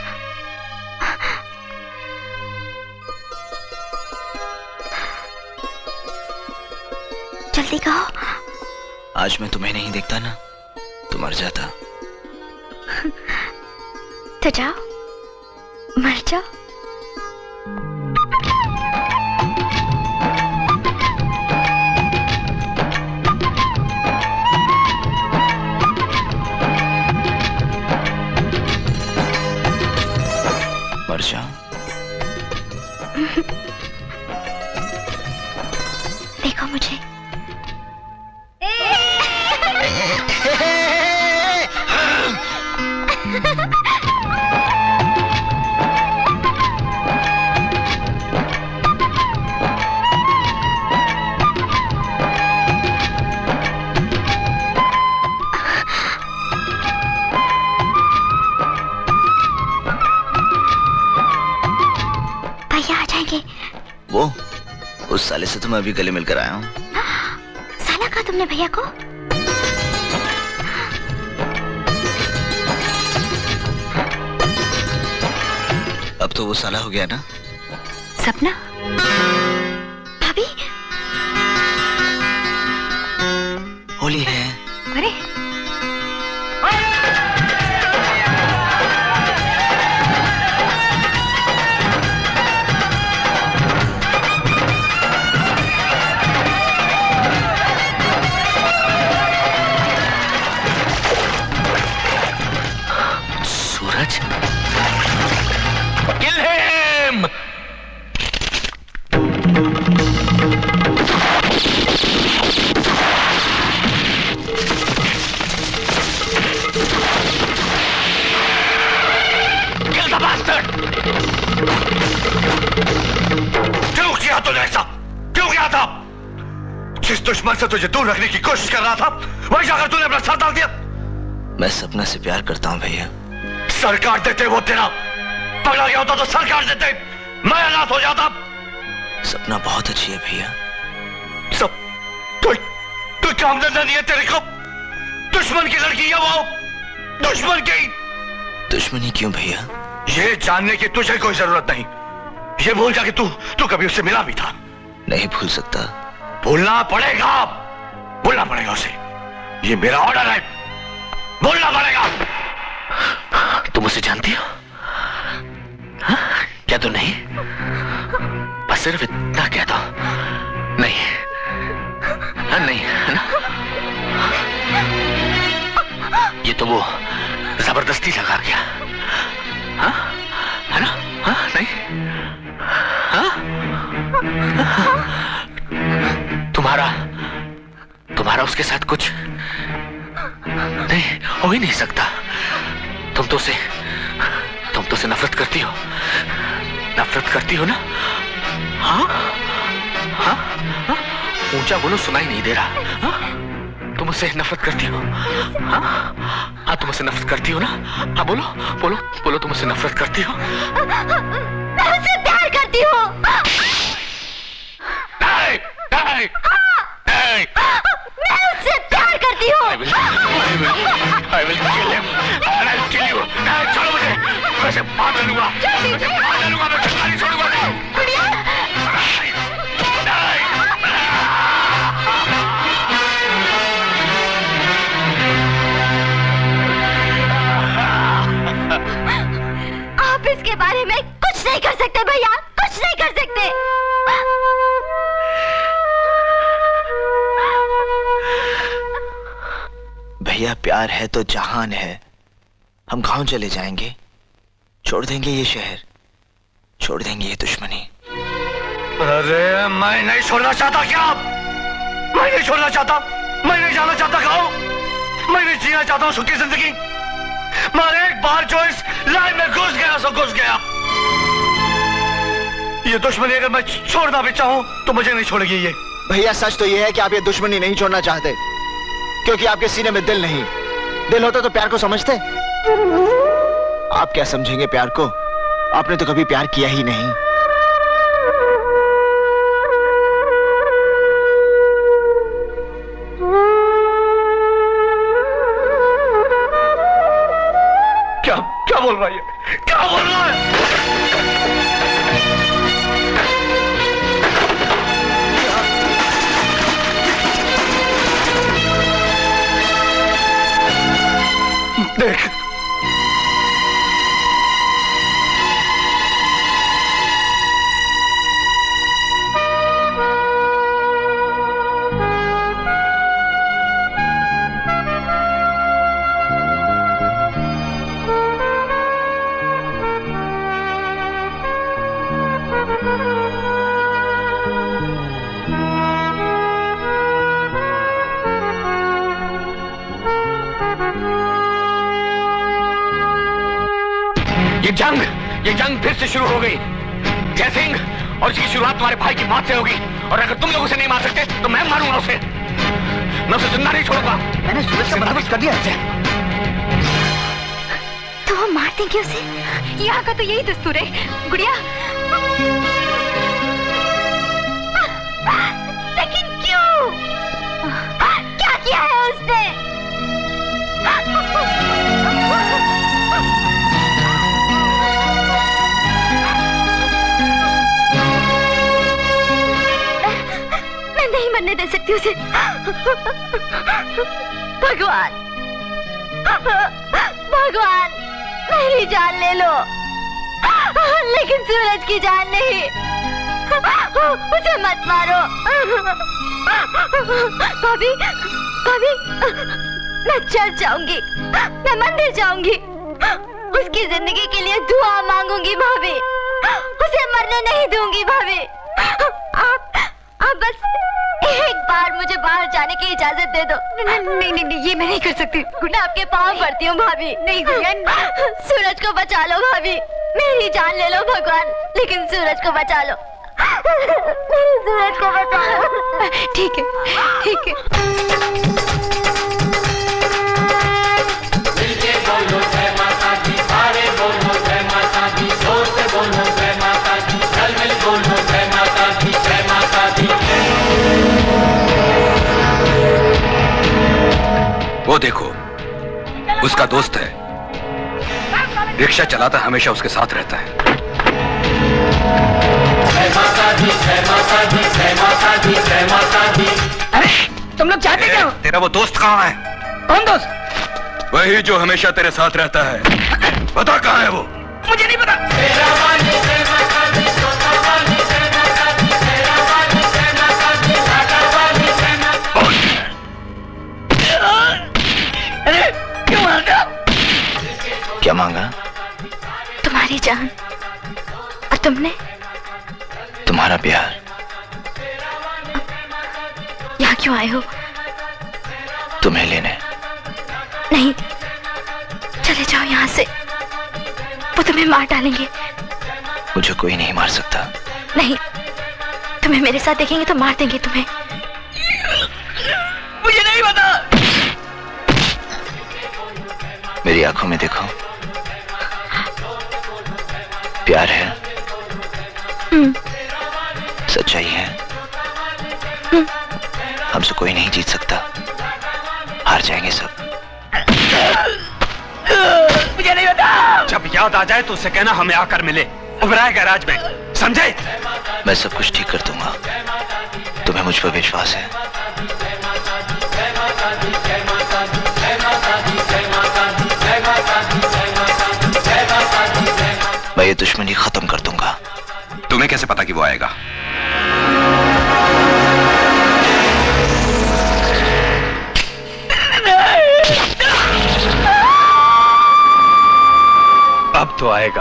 जल्दी कहो। आज मैं तुम्हें नहीं देखता ना तो मर जाता। तो जाओ, मर जाओ। मर जाओ। देखो मुझे। भैया आ जाएंगे। वो उस साले से तो मैं अभी गले मिलकर आया हूँ। साला कहा तुमने भैया को? अब तो वो साला हो गया ना। सपना भाभी, होली है। अरे सूरज, kill him! Kill the bastard! क्यों किया तूने ऐसा? क्यों किया था? जिस दुश्मन से तुझे दूर रखने की कोशिश कर रहा था वहीं जाकर तूने अपना सर डाल दिया। मैं सपना से प्यार करता हूँ भैया। सर काट देते वो तेरा। पकड़ा गया होता तो सर काट देते, मैं अनाथ हो जाता। सपना बहुत अच्छी है भैया। सब कोई कोई काम धंधा नहीं है तेरे को। दुश्मन की लड़की है वो, दुश्मन की। दुश्मनी क्यों भैया? ये जानने की तुझे कोई जरूरत नहीं। ये भूल जा कि तू तू कभी उससे मिला भी था। नहीं भूल सकता। भूलना पड़ेगा, भूलना पड़ेगा उसे। ये मेरा ऑर्डर है, भूलना पड़ेगा। तुम उसे जानती हो? हाँ? क्या तो नहीं? बस सिर्फ इतना कह दो। नहीं, हाँ नहीं, है ना? ये तो वो जबरदस्ती लगा गया, हाँ? है ना? हाँ नहीं? हाँ? तुम्हारा तुम्हारा उसके साथ कुछ नहीं हो ही नहीं सकता। तुम तो उसे तुम तो उसे नफरत करती हो, नफरत करती हो ना? हाँ? हाँ? हाँ? ऊंचा बोलो, सुनाई नहीं दे रहा। हाँ? तुम उससे नफरत करती हो? हाँ? हाँ तुम उससे नफरत करती हो ना? हाँ बोलो बोलो बोलो, तुम उससे नफरत करती हो? मैं उससे प्यार करती हूँ। नहीं, नहीं, नहीं। मैं उससे प्यार करती हूँ। I will, I will, I will kill him and I'll kill you. नहीं, छोड़ो मुझे, मैं उसे मार डालूंगा, उसे मार डालूंगा, मैं उसे नहीं छोड़ूंगा। आप इसके बारे में कुछ नहीं कर सकते भैया, कुछ नहीं कर सकते। भैया प्यार है तो जहान है। हम गांव चले जाएंगे, छोड़ देंगे ये शहर, छोड़ देंगे ये दुश्मनी। अरे मैं नहीं छोड़ना चाहता। क्या मैं नहीं छोड़ना चाहता? मैं नहीं जाना चाहता गाँव। मैं नहीं जीना चाहता हूँ सुखी जिंदगी। मैं एक बार जो इस लाइन में घुस गया सो घुस गया। ये दुश्मनी अगर मैं छोड़ना भी चाहूं तो मुझे नहीं छोड़ेगी ये। भैया सच तो ये है कि आप ये दुश्मनी नहीं छोड़ना चाहते, क्योंकि आपके सीने में दिल नहीं, दिल होता तो प्यार को समझते। आप क्या समझेंगे प्यार को? आपने तो कभी प्यार किया ही नहीं। क्या क्या बोल रहा है? क्या बोल रहा है? देख, ये जंग ये जंग फिर से शुरू हो गई। जयसिंह और इसकी शुरुआत तुम्हारे भाई की मौत से होगी, और अगर तुम लोग उसे नहीं मार सकते तो मैं मारूंगा उसे। मैं उसे जिंदा नहीं छोड़ूंगा। मैंने सूरज का बंदोबस्त कर दिया है। तो वो मार देंगे उसे? यहाँ का तो यही दस्तूर है। गुड़िया, लेकिन क्यों? क्या किया है उसने? मैं नहीं मरने दे सकती उसे। भगवान, भगवान, मेरी जान ले लो, लेकिन सूरज की जान नहीं। उसे मत मारो। भाभी, भाभी, मैं चर्च जाऊंगी, मैं मंदिर जाऊंगी, उसकी जिंदगी के लिए दुआ मांगूंगी भाभी। उसे मरने नहीं दूंगी भाभी। आप आप बस एक बार मुझे बाहर जाने की इजाजत दे दो। नहीं नहीं नहीं, ये मैं नहीं कर सकती। मैं आपके पाँव पड़ती हूँ भाभी। नहीं गुड़िया, सूरज को बचा लो भाभी। मेरी जान ले लो भगवान, लेकिन सूरज को बचा लो। मेरे सूरज को बचा लो। ठीक है, ठीक है। बोलो जय माता दी, सारे बोलो जय माता दी, जोर से बोलो जय माता दी, चल मिल बोलो जय माता दी, जय माता दी। वो देखो, उसका दोस्त है, रिक्शा चलाता हमेशा उसके साथ रहता है। जय माता दी, जय माता दी, जय माता दी, जय माता दी। अरे तुम लोग चाहते क्या हो? तेरा वो दोस्त कहाँ है? कौन दोस्त? वही जो हमेशा तेरे साथ रहता है। बता कहाँ है वो? मुझे नहीं पता। तेरा वाली जय माता दी, सोना वाली जय माता दी, तेरा वाली जय माता दी, लाडा वाली जय माता दी। अरे क्यों मांगा? क्या मांगा? तुम्हारी जान, और तुमने? तुम्हारा प्यार। यहाँ क्यों आए हो? तुम्हें लेने। नहीं, चले जाओ यहाँ से, वो तुम्हें मार डालेंगे। मुझे कोई नहीं मार सकता। नहीं, तुम्हें मेरे साथ देखेंगे तो मार देंगे तुम्हें। मुझे नहीं पता। मेरी आंखों में देखो, प्यार है, सच्चाई है। हमसे कोई नहीं जीत सकता, हार जाएंगे सब। मुझे नहीं पता। जब याद आ जाए तो उसे कहना हमें आकर मिले, उबराए गैराज में, समझे? मैं सब कुछ ठीक कर दूंगा, तुम्हें मुझ पर विश्वास है? मैं ये दुश्मनी खत्म कर दूंगा। तुम्हें कैसे पता कि वो आएगा? अब तो आएगा।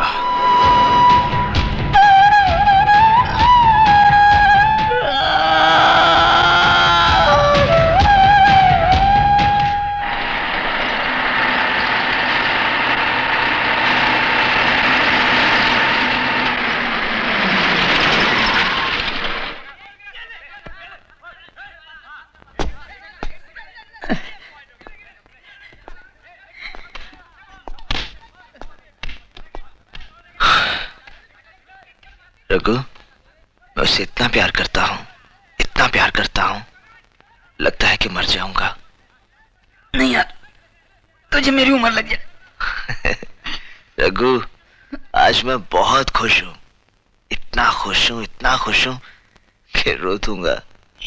रघु, मैं उससे इतना प्यार करता हूं, इतना प्यार करता हूं, लगता है कि मर जाऊंगा। नहीं यार, तुझे मेरी उम्र लग जाए। रघु, आज मैं बहुत खुश हूं, इतना खुश हूं, इतना खुश हूं कि रो दूंगा।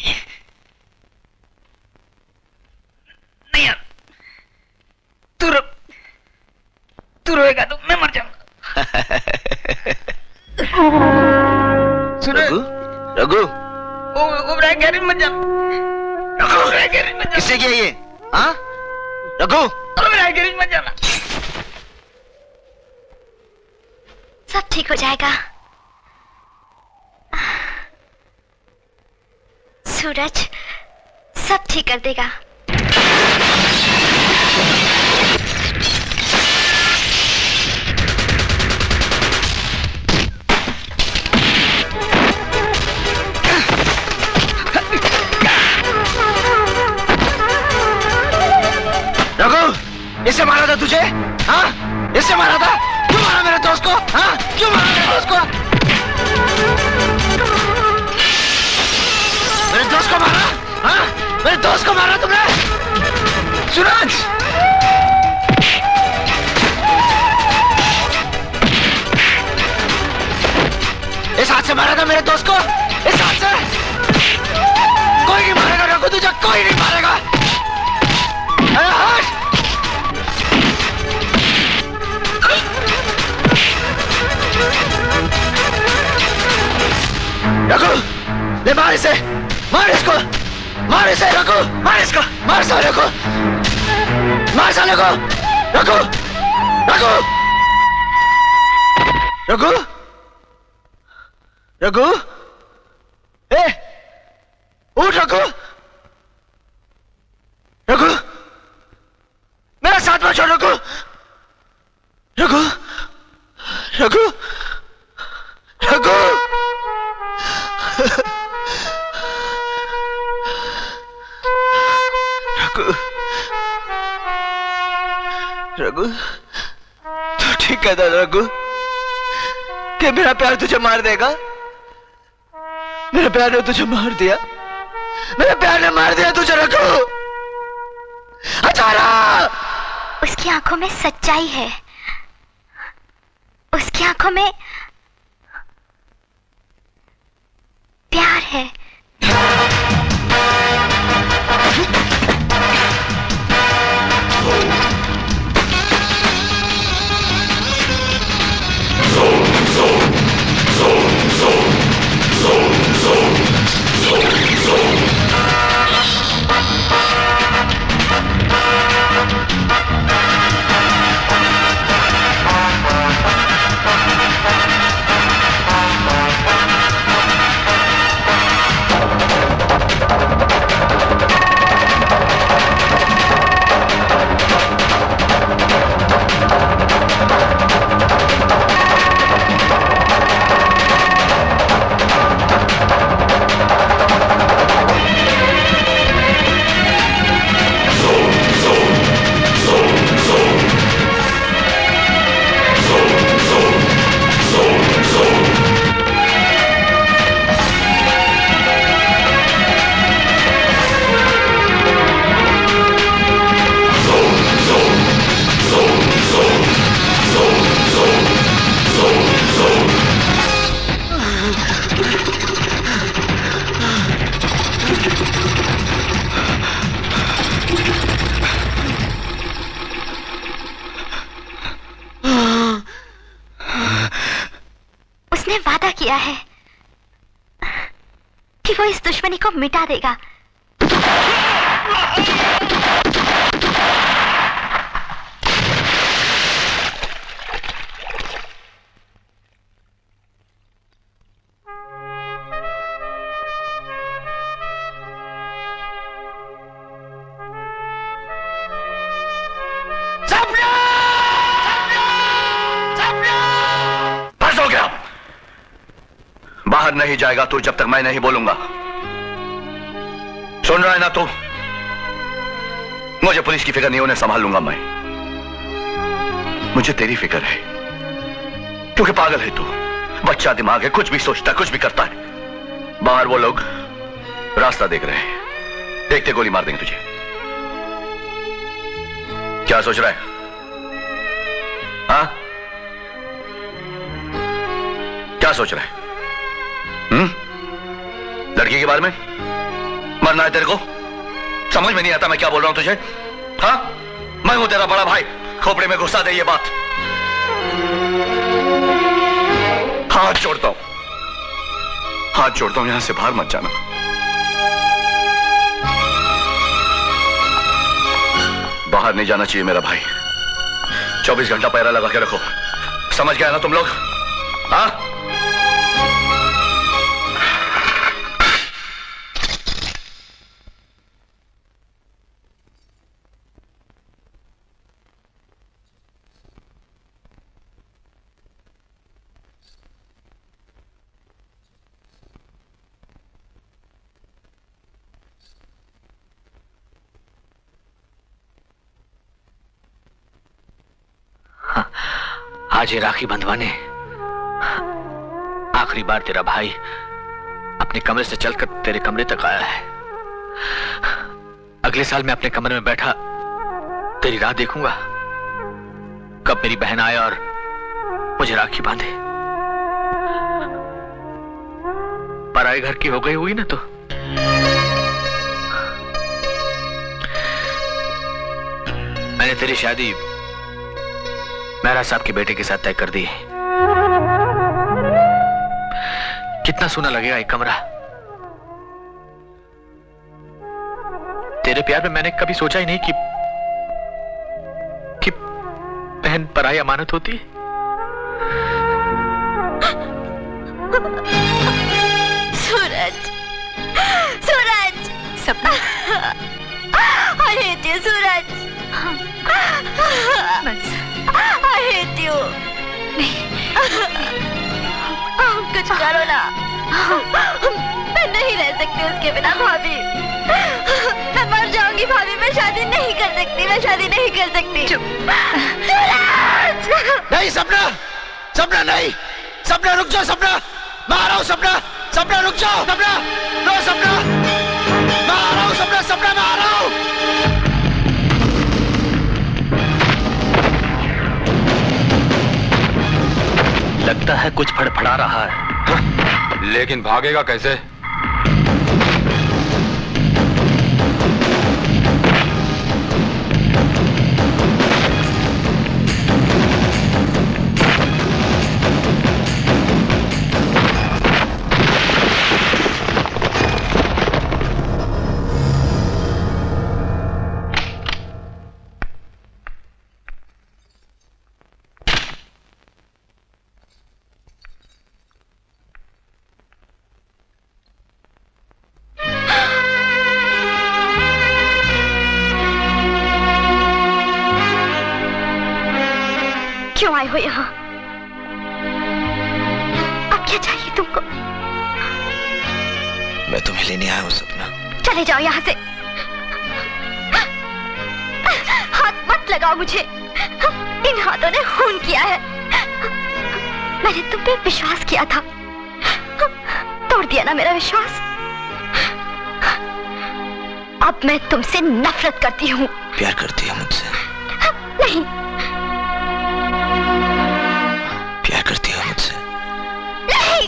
नहीं यार, तू रो, तू रोएगा तो मैं मर जाऊंगा। रघु, रघु, वो वो मेरा गैरेज मत जा। रघु, मेरा गैरेज मत जा। किसने किया ये? हाँ? रघु, अरे मेरा गैरेज मत जाना। सब ठीक हो जाएगा। सूरज सब ठीक कर देगा। रघु, इससे मारा था तुझे? हाँ? इससे मारा था? क्यों मारा मेरे दोस्त को? हाँ? क्यों मारा मेरे दोस्त को? मेरे दोस्त को मारा? हाँ? मेरे दोस्त को मारा तुमने? सूरज! इस हाथ से मारा था मेरे दोस्त को? इस हाथ से? कोई नहीं मारेगा रघु तुझे, कोई नहीं मारेगा। अरे हट! रघु, ले मार इसे, मार इसको, मार इसे रघु, मार इसको, मार साले को, मार साले को, रघु, रघु, रघु, रघु, ए, उठ रघु, रघु, मेरा साथ मत छोड़ रघु, रघु, रघु, रघु, रघु, रघु, तू ठीक कहता रघु कि मेरा प्यार तुझे मार देगा। मेरे प्यार ने तुझे मार दिया, मेरे प्यार ने मार दिया तुझे रघु। अचारा! उसकी आंखों में सच्चाई है, उसकी आंखों में प्यार है। उसने वादा किया है कि वो इस दुश्मनी को मिटा देगा। बाहर नहीं जाएगा तू जब तक मैं नहीं बोलूंगा। सुन रहा है ना तू? मुझे पुलिस की फिक्र नहीं, उन्हें संभाल लूंगा मैं। मुझे तेरी फिक्र है क्योंकि पागल है तू, बच्चा दिमाग है, कुछ भी सोचता, कुछ भी करता है। बाहर वो लोग रास्ता देख रहे हैं, देखते गोली मार देंगे तुझे। क्या सोच रहा है? हाँ, क्या सोच रहा है? हम्म? लड़की के बारे में मरना है तेरे को? समझ में नहीं आता मैं क्या बोल रहा हूं तुझे? हाँ, मैं हूं तेरा बड़ा भाई, खोपड़े में घुसा दे ये बात। हाथ जोड़ता हूं, हाथ जोड़ता हूं, यहां से बाहर मत जाना। बाहर नहीं जाना चाहिए मेरा भाई। चौबीस घंटा पहरा लगा के रखो, समझ गया ना तुम लोग? हाँ? आज ये राखी बंधवाने आखिरी बार तेरा भाई अपने कमरे से चलकर तेरे कमरे तक आया है। अगले साल मैं अपने कमरे में बैठा तेरी राह देखूंगा, कब मेरी बहन आए और मुझे राखी बांधे। पराए घर की हो गई हुई ना तो मैंने तेरी शादी मेहरा साहब के बेटे के साथ तय कर दी। कितना सोना लगेगा एक कमरा। तेरे प्यार में मैंने कभी सोचा ही नहीं कि कि बहन पराई अमानत होती है। सूरज, सूरज, सपना, अरे जी सूरज, बस I hate you. कुछ करो ना, मैं नहीं रह सकती उसके बिना भाभी। मैं मर जाऊंगी भाभी, मैं शादी नहीं कर सकती, मैं शादी नहीं कर सकती। नहीं सपना, सपना नहीं, सपना रुक जाओ, सपना मैं आ रहा हूँ, सपना, सपना रुक जाओ, सपना, नो सपना, मैं आ रहा हूँ, सपना, सपना मैं आ रहा हूँ। लगता है कुछ फड़फड़ा रहा है। लेकिन भागेगा कैसे? क्यों आए हो यहाँ? अब क्या चाहिए तुमको? मैं तुम्हें लेने आया हूँ सपना। चले जाओ यहाँ से, हाथ मत लगाओ मुझे, इन हाथों ने खून किया है। मैंने तुम पे विश्वास किया था, तोड़ दिया ना मेरा विश्वास। अब मैं तुमसे नफरत करती हूँ। प्यार करती है मुझसे? नहीं। प्यार करती हो मुझसे? नहीं।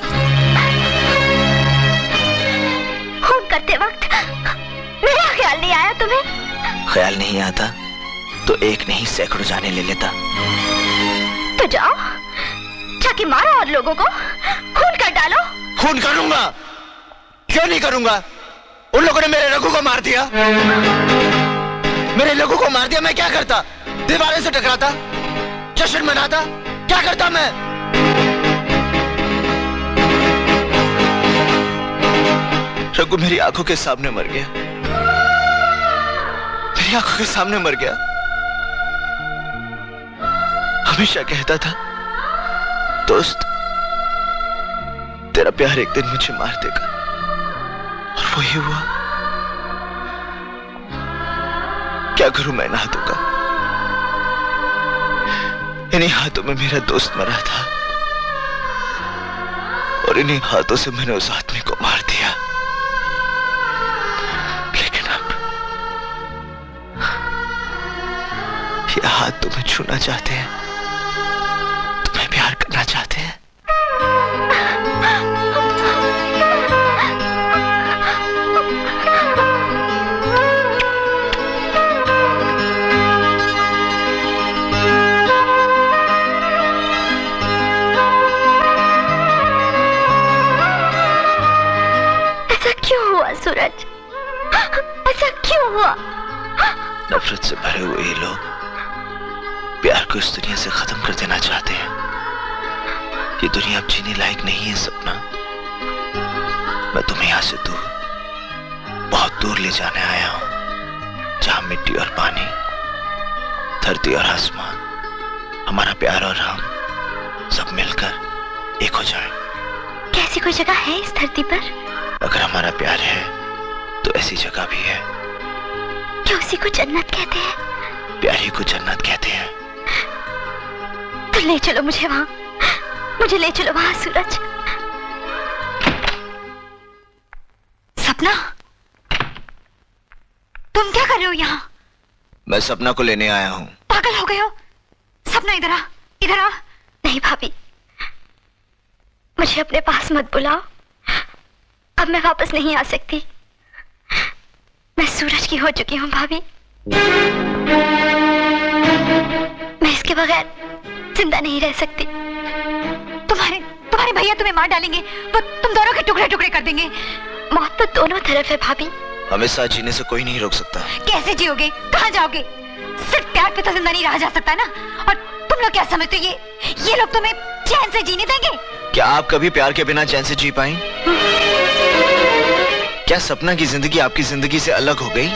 खून करते वक्त मेरा ख्याल नहीं आया तुम्हें? ख्याल नहीं आता तो एक नहीं सैकड़ों जाने ले लेता। तो जाओ, जाके मारो और लोगों को खून कर डालो। खून करूंगा, क्यों नहीं करूंगा? उन लोगों ने मेरे रघु को मार दिया, मेरे लोगों को मार दिया। मैं क्या करता? दीवारें से टकराता, जश्न मनाता, क्या करता मैं? रघु मेरी आंखों के सामने मर गया, मेरी आंखों के सामने मर गया। हमेशा कहता था, दोस्त तेरा प्यार एक दिन मुझे मार देगा, और वही हुआ। क्या करूं मैं इन हाथों का? इन्हीं हाथों में मेरा दोस्त मरा था, और इन्हीं हाथों से मैंने उस आदमी को मार दिया। लेकिन अब ये हाथ तुम्हें छूना चाहते हैं, तुम्हें प्यार करना चाहते हैं। क्यों हुआ सूरज? ऐसा क्यों हुआ? नफरत से भरे हुए ये लोग प्यार को इस दुनिया से खत्म कर देना चाहते हैं। ये दुनिया अब जीने लायक नहीं है सपना। मैं तुम्हें यहां से दूर, बहुत दूर ले जाने आया हूं, जहां मिट्टी और पानी, धरती और आसमान, हमारा प्यार और हम सब मिलकर एक हो जाएं। कैसी कोई जगह है इस धरती पर? अगर हमारा प्यार है तो ऐसी जगह भी है। क्या उसी को जन्नत कहते हैं? प्यार ही को जन्नत कहते हैं। तो ले चलो मुझे वहां, मुझे ले चलो वहां सूरज। सपना, तुम क्या कर रहे हो यहाँ? मैं सपना को लेने आया हूँ। पागल हो गए हो? सपना इधर आ, इधर आ। नहीं भाभी, मुझे अपने पास मत बुलाओ। अब मैं वापस नहीं आ सकती। मैं सूरज की हो चुकी हूँ भाभी। मैं इसके बगैर जिंदा नहीं रह सकती। तुम्हारे तुम्हारे भैया तुम्हें मार डालेंगे, वो तुम दोनों के टुकड़े टुकड़े कर देंगे। मौत तो दोनों तरफ है भाभी। हमें साथ जीने से कोई नहीं रोक सकता। कैसे जियोगे? कहाँ जाओगे? सिर्फ प्यार पे तो जिंदा नहीं रहा जा सकता ना। और तुम लोग क्या समझते हो, ये ये लोग तुम्हें चैन से जीने देंगे? क्या आप कभी प्यार के बिना चैन से जी पाई? क्या सपना की जिंदगी आपकी जिंदगी से अलग हो गई?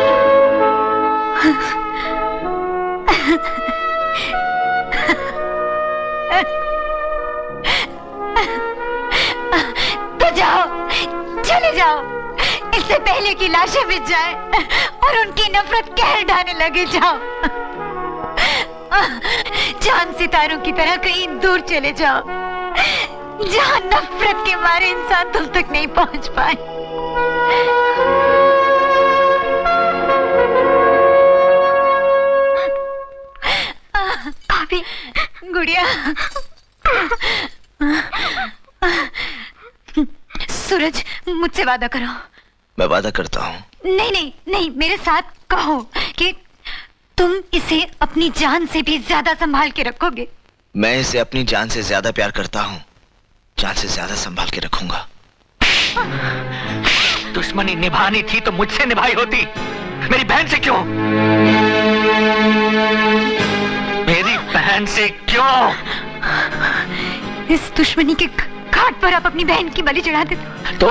तो जाओ, चले जाओ, इससे पहले कि लाशें मिट जाए और उनकी नफरत कहर ढाने लगे। जाओ, चांद सितारों की तरह कहीं दूर चले जाओ, जहां नफरत के मारे इंसान तुम तक नहीं पहुंच पाए। भाभी, गुड़िया, सूरज, मुझसे वादा करो। मैं वादा करता हूँ। नहीं नहीं नहीं, मेरे साथ कहो कि तुम इसे अपनी जान से भी ज्यादा संभाल के रखोगे। मैं इसे अपनी जान से ज्यादा प्यार करता हूँ, जान से ज्यादा संभाल के रखूंगा। दुश्मनी निभानी थी तो मुझसे निभाई होती, मेरी बहन से क्यों? मेरी बहन से क्यों? इस दुश्मनी के घाट पर आप अपनी बहन की बलि चढ़ा देते तो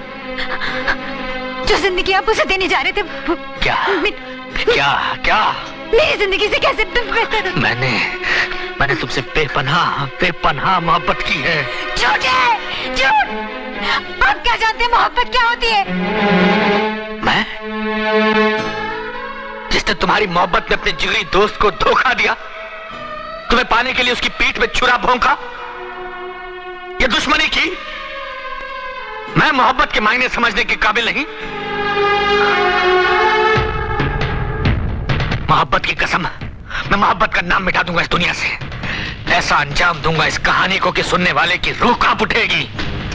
जो जिंदगी आप उसे देने जा रहे थे वो क्या क्या क्या मेरी जिंदगी से कैसे बेहतर? मैंने मैंने तुमसे बेपनाह बेपनाह मोहब्बत की है। झूठ है, झूठ। आप क्या जानते हैं मोहब्बत क्या होती है? मैं जिसने तुम्हारी मोहब्बत में अपने जिगरी दोस्त को धोखा दिया, तुम्हें पाने के लिए उसकी पीठ में छुरा भोंका, ये दुश्मनी की? मैं मोहब्बत के मायने समझने के काबिल नहीं? मोहब्बत की कसम, मैं मोहब्बत का नाम मिटा दूंगा इस दुनिया से। ऐसा अंजाम दूंगा इस कहानी को कि सुनने वाले की रूह कांप उठेगी।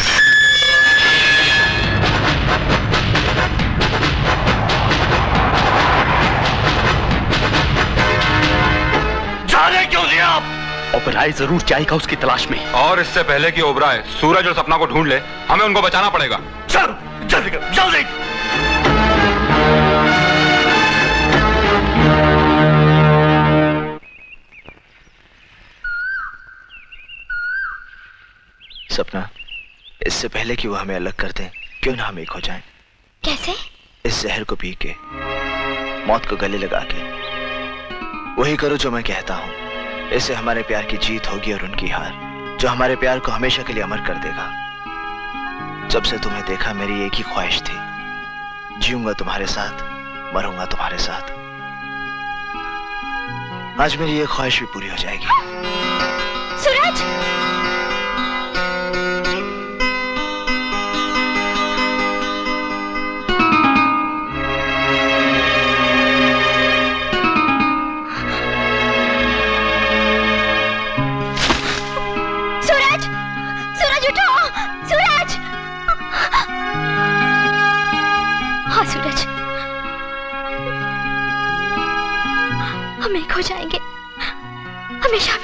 जाने क्यों दिया आप? ओबराय जरूर जाएगा उसकी तलाश में। और इससे पहले कि ओबराय सूरज और सपना को ढूंढ ले, हमें उनको बचाना पड़ेगा। चल जल्दी कर, जल्दी। सपना, इससे पहले कि वो हमें अलग कर दें, क्यों ना हम एक हो जाएं? कैसे? इस जहर को पी के, मौत को गले लगा के, वही करो जो मैं कहता हूँ। इससे हमारे प्यार की जीत होगी और उनकी हार, जो हमारे प्यार को हमेशा के लिए अमर कर देगा। जब से तुम्हें देखा मेरी एक ही ख्वाहिश थी, जीऊंगा तुम्हारे साथ, मरूंगा तुम्हारे साथ। आज मेरी ये ख्वाहिश भी पूरी हो जाएगी। सूरज,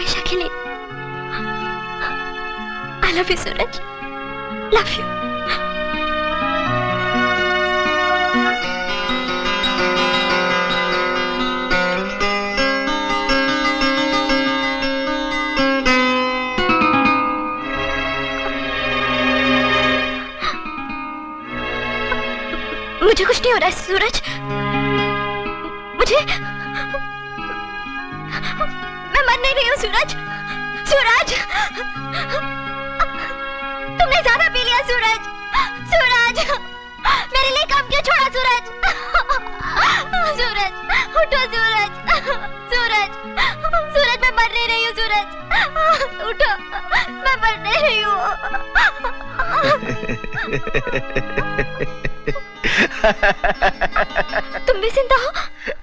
हमेशा के लिए। I love you Suraj, love you. मुझे कुछ नहीं हो रहा है सूरज, मुझे मैं मर नहीं रही हूँ सूरज। सूरज तुमने ज्यादा पी लिया सूरज। सूरज मेरे लिए कम क्यों छोड़ा सूरज? सूरज उठो सूरज। सूरज सूरज मैं मर नहीं रही हूँ सूरज, उठो मैं मर नहीं रही हूँ। तुम भी जिंदा हो?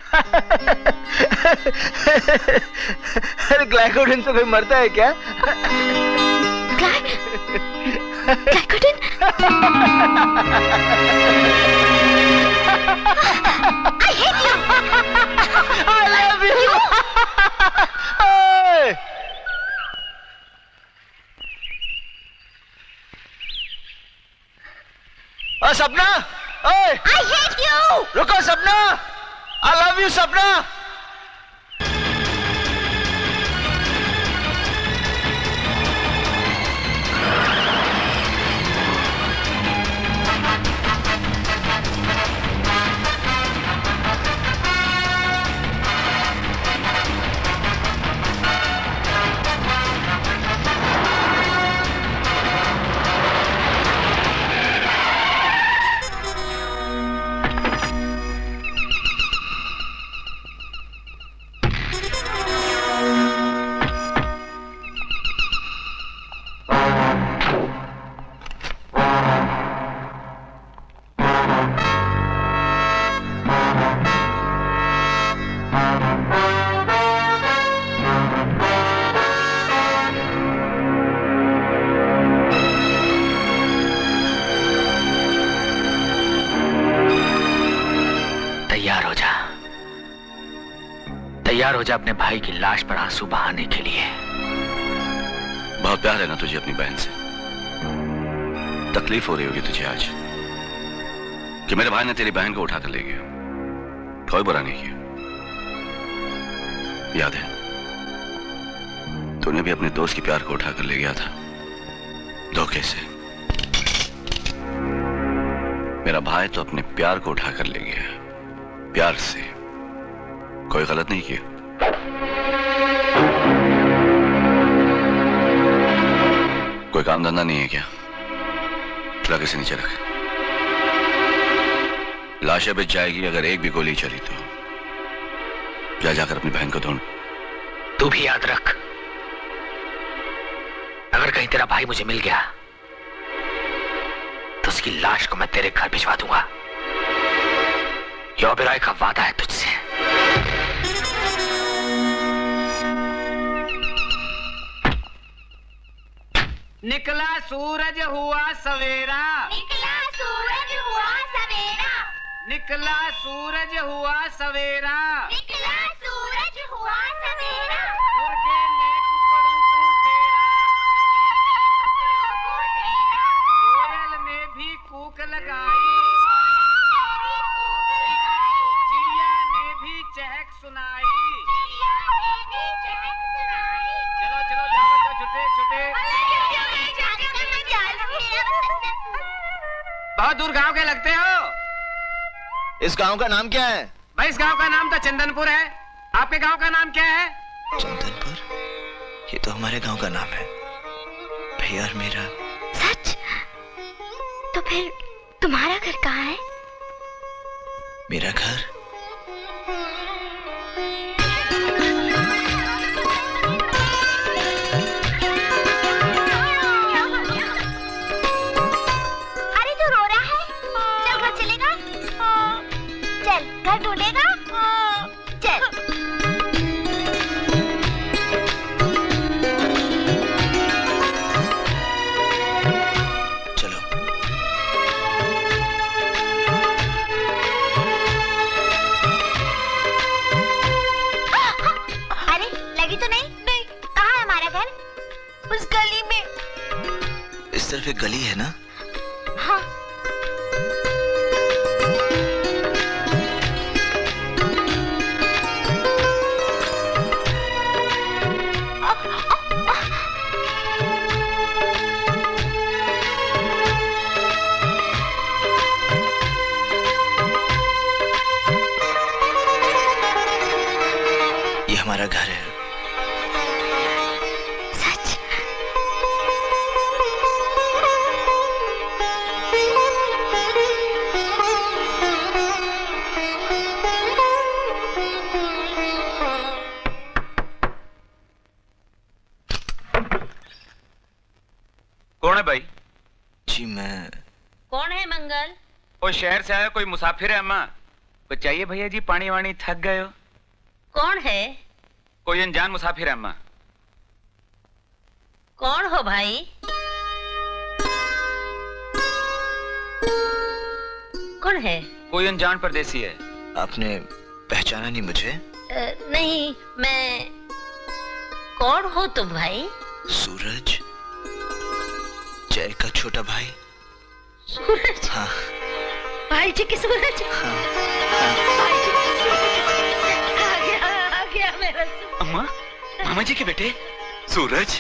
अरे ग्लाइकोडिन से कोई मरता है क्या? ग्लाइ... Glycodin? I hate you! I love you! ओ सपना! ओए! I hate you! रुको सपना! I love you सपना! तैयार हो जा अपने भाई की लाश पर आंसू बहाने के लिए। बहुत प्यार है ना तुझे अपनी बहन से? तकलीफ हो रही होगी तुझे आज कि मेरे भाई ने तेरी बहन को उठाकर ले गया। कोई बुरा नहीं किया। याद है तूने भी अपने दोस्त के प्यार को उठाकर ले गया था, धोखे से। मेरा भाई तो अपने प्यार को उठाकर ले गया, प्यार से। कोई गलत नहीं किया। कोई काम धंधा नहीं है क्या? ट्रक से नीचे रख। लाशें बिछ जाएगी अगर एक भी गोली चली तो। जा जाकर अपनी बहन को ढूंढ। तू भी याद रख, अगर कहीं तेरा भाई मुझे मिल गया तो उसकी लाश को मैं तेरे घर भिजवा दूंगा। ये ओबेरॉय का वादा है तुझसे। निकला सूरज हुआ सवेरा, निकला सूरज हुआ सवेरा, निकला सूरज हुआ सवेरा, निकला सूरज हुआ सवेरा। मुर्गे ने कुकड़ू को तेरा, कोयल ने भी कूक लगाई, चिड़िया ने भी चहक सुनाई। चलो चलो जाओ बच्चों, छुटे छुटे। बहुत दूर गांव के लगते हो। इस गांव का नाम क्या है? भाई इस गांव का नाम तो चंदनपुर है। आपके गांव का नाम क्या है? चंदनपुर? ये तो हमारे गांव का नाम है। भैया और मेरा। सच? तो फिर तुम्हारा घर कहाँ है? मेरा घर? घर ढूंढेगा? चल। चलो। तरफ एक गली है ना? हाँ। ये हमारा घर है। सच? कौन है भाई? जी मैं। कौन है मंगल? वो शहर से आया कोई मुसाफिर है अम्मा? कुछ चाहिए भैया जी? पानी वानी थक गए हो? कौन है? कोई अनजान मुसाफिर है अम्मा। कौन हो भाई? कौन है? कोई अनजान परदेसी है। आपने पहचाना नहीं मुझे? अ, नहीं, मैं। कौन हो तुम भाई? सूरज, जय का छोटा भाई। सूरज? हाँ। भाई जी की सूरज? हाँ। भाई जी की सूरज। आ गया, आ गया मेरा सूरज। अम्मा, मामा जी के बेटे सूरज।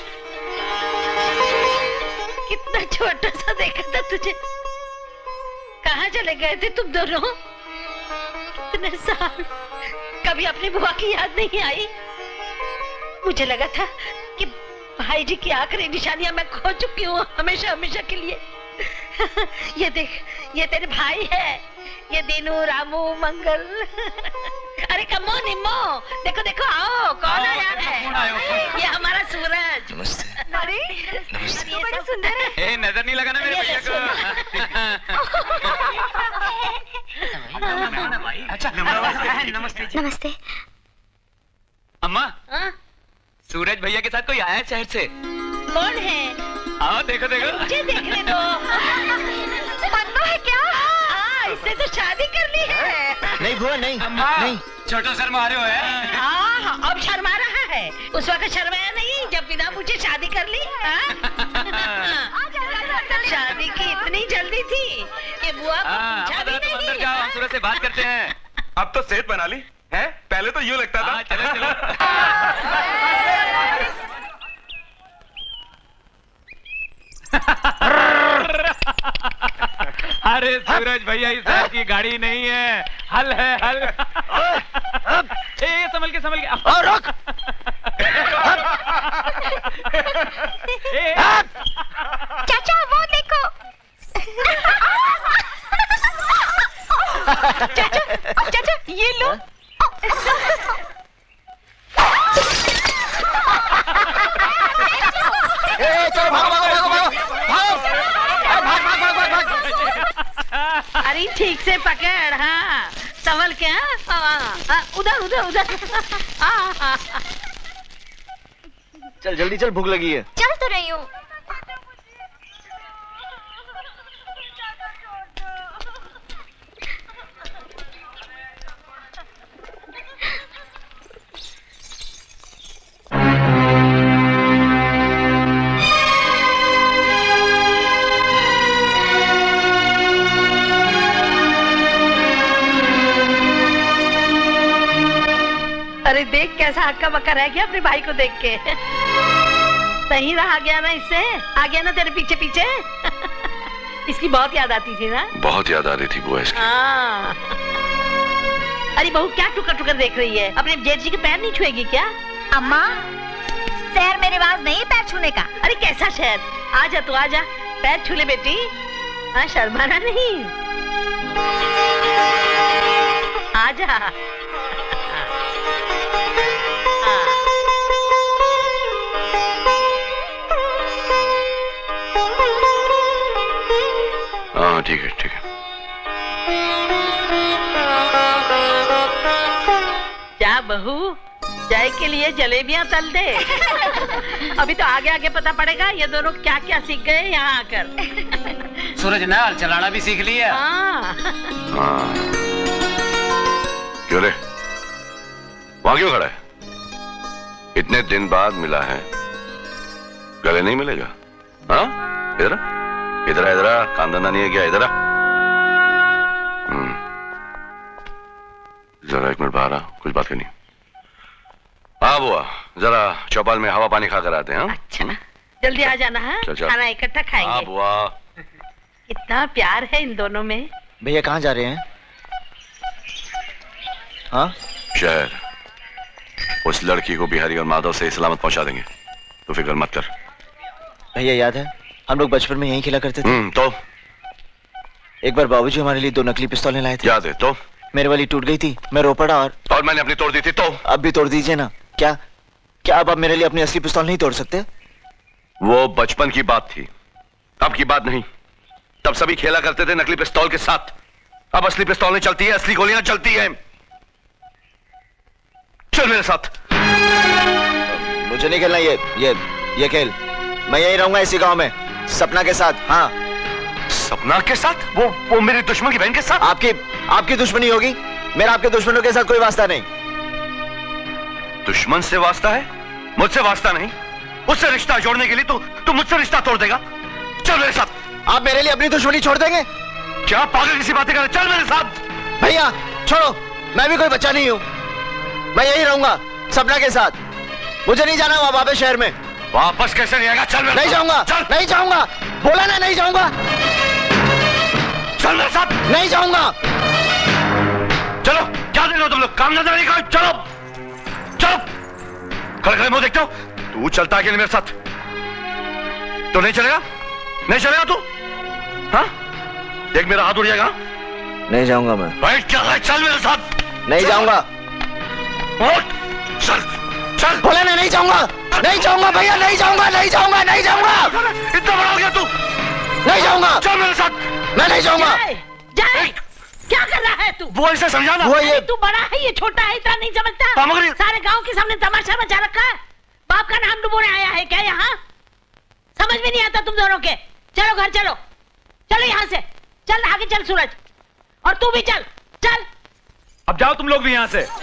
कितना छोटा सा देखा था तुझे। कहाँ चले गए थे तुम दोनों? कितने साल। कभी अपनी बुआ की याद नहीं आई? मुझे लगा था कि भाई जी की आखिरी निशानियां मैं खो चुकी हूँ हमेशा हमेशा के लिए। ये देख, ये तेरे भाई है, ये दीनू, रामू, मंगल। अरे कमो निम्मो, देखो देखो, आओ, कौन आया है? ये हमारा सूरज। नमस्ते। अरे नमस्ते। ये बड़ा सुंदर है। ए, नजर नहीं लगा ना मेरे भैया को? अच्छा नमस्ते। नमस्ते। अम्मा, हाँ? सूरज भैया के साथ कोई आया है शहर से? कौन है? आओ देखो देखो। मुझे देखने दो। पन्ना है क्या? हाँ, इससे तो शादी कर ली है। नहीं बुआ, नहीं। अम्मा, नहीं। छोटो शर्मा रहे हो है? हाँ, अब शर्मा रहा है। उस वक्त शर्माया नहीं जब बिना पूछे शादी कर ली। शादी की इतनी जल्दी थी कि बुआ को पूछा भी तुम अंदर नहीं। जाओ, हम सूरज से बात करते हैं। अब तो सेहत बना ली है? पहले तो यूं लगता था। चलो चलो। अरे सूरज भैया, इस साल की गाड़ी नहीं है, हल है हल। ए, संभल के संभल के। और रुक। चाचा वो देखो। चाचा, चाचा ये लो। ए, चलो भागो भागो भागो भागो भागो भाग भाग भाग भाग भाग। अरे ठीक से पकड़। हाँ, संभल के। हाँ, उधर उधर उधर। चल जल्दी चल, भूख लगी है। चल तो रही हूँ। अरे देख कैसा हक्का बक्का रह गया अपने भाई को देख के। सही रहा गया ना इससे? आ गया ना तेरे पीछे पीछे? इसकी बहुत याद आती थी ना? बहुत याद आ रही थी बुआ इसकी। हाँ। अरे बहू क्या टुकर टुकर देख रही है? अपने जेठ जी के पैर नहीं छुएगी क्या? अम्मा, शहर में रिवाज नहीं पैर छूने का। अरे कैसा शहर? आजा तू आजा, पैर छू ले बेटी। हाँ, शर्माना नहीं। आजा। हाँ ठीक है ठीक है। जा बहू, जय के लिए जलेबियां तल दे। अभी तो आगे आगे पता पड़ेगा ये दोनों क्या क्या सीख गए यहाँ आकर। सूरज ने हल चलाना भी सीख लिया। हाँ। हाँ। क्यों रे, वहां क्यों खड़ा है? इतने दिन बाद मिला है, गले नहीं मिलेगा? हाँ, इधर इधर आ, इधर आ, काम धंधा नहीं है क्या? इधर आ। जरा एक मिनट बाहर आ, कुछ बात करनी। हाँ बुआ, जरा चौपाल में हवा पानी खा कर आते हैं। अच्छा, जल्दी आ जाना है, खाना इकट्ठा खाएंगे। हाँ बुआ। इतना प्यार है इन दोनों में। भैया कहाँ जा रहे हैं? हाँ? शहर। उस लड़की को बिहारी और माधव से सलामत पहुंचा देंगे, तो फिक्र मत कर। भैया याद है हम लोग बचपन में यहीं खेला करते थे? हम्म, तो एक बार बाबूजी हमारे लिए दो नकली पिस्तौलें लाए थे। याद है? तो मेरे वाली टूट गई थी, मैं रो पड़ा और और मैंने अपनी तोड़ दी थी। तो अब भी तोड़ दीजिए ना। क्या क्या अब आप मेरे लिए अपनी असली पिस्तौल नहीं तोड़ सकते? वो बचपन की बात थी, अब की बात नहीं। तब सभी खेला करते थे नकली पिस्तौल के साथ। अब असली पिस्तौलें चलती है, असली गोलियां चलती हैं। चल मेरे साथ। मुझे नहीं खेलना ये ये ये खेल। मैं यही रहूंगा इसी गांव में, सपना के साथ। हाँ। सपना के साथ? वो वो मेरी दुश्मन की बहन के साथ? आपकी आपकी दुश्मनी होगी, मेरा आपके दुश्मनों के साथ कोई वास्ता नहीं। दुश्मन से वास्ता है, मुझसे वास्ता नहीं। उससे रिश्ता जोड़ने के लिए तू तू मुझसे रिश्ता तोड़ देगा? चल मेरे साथ। आप मेरे लिए अपनी दुश्मनी छोड़ देंगे? क्या पागल किसी बातें कर रहे? चल मेरे साथ। भैया छोड़ो, मैं भी कोई बच्चा नहीं हूँ। मैं यही रहूंगा सपना के साथ। मुझे नहीं जाना वहां वापस शहर में। वापस कैसे नहीं आएगा? चल मेरे नहीं जाऊंगा। चल। नहीं जाऊंगा, बोला ना नहीं जाऊंगा। चल मेरे साथ। नहीं जाऊंगा। चलो, क्या देख रहे हो तुम लोग? काम नजर नहीं करो। चलो चलो, खड़े खड़े मुंह देखते हो? तू चलता है कि नहीं मेरे साथ? तो नहीं चलेगा? नहीं चलेगा तू? हाँ, देख मेरा हाथ उड़ जाएगा। नहीं जाऊंगा मैं। बैठ क्या है? चल मेरे साथ। नहीं जाऊंगा। चल चल। बोला ना नहीं जाऊंगा। नहीं जाऊंगा भैया, नहीं जाऊंगा, नहीं जाऊंगा, नहीं जाऊंगा। इतना बड़ा हो गया तू? नहीं जाऊंगा। चल मेरे साथ। मैं नहीं जाऊंगा। जाए, क्या कर रहा है तू? वो ऐसे समझाना। वो ये तू बड़ा है, ये छोटा है, इतना नहीं समझता। सारे गांव के सामने तमाशा मचा रखा है। बाप का नाम डुबोने आया है क्या यहाँ? समझ में नहीं आता तुम दोनों के। चलो घर चलो, चलो यहाँ से। चल आगे चल सूरज, और तू भी चल। चल अब जाओ तुम लोग भी यहाँ से।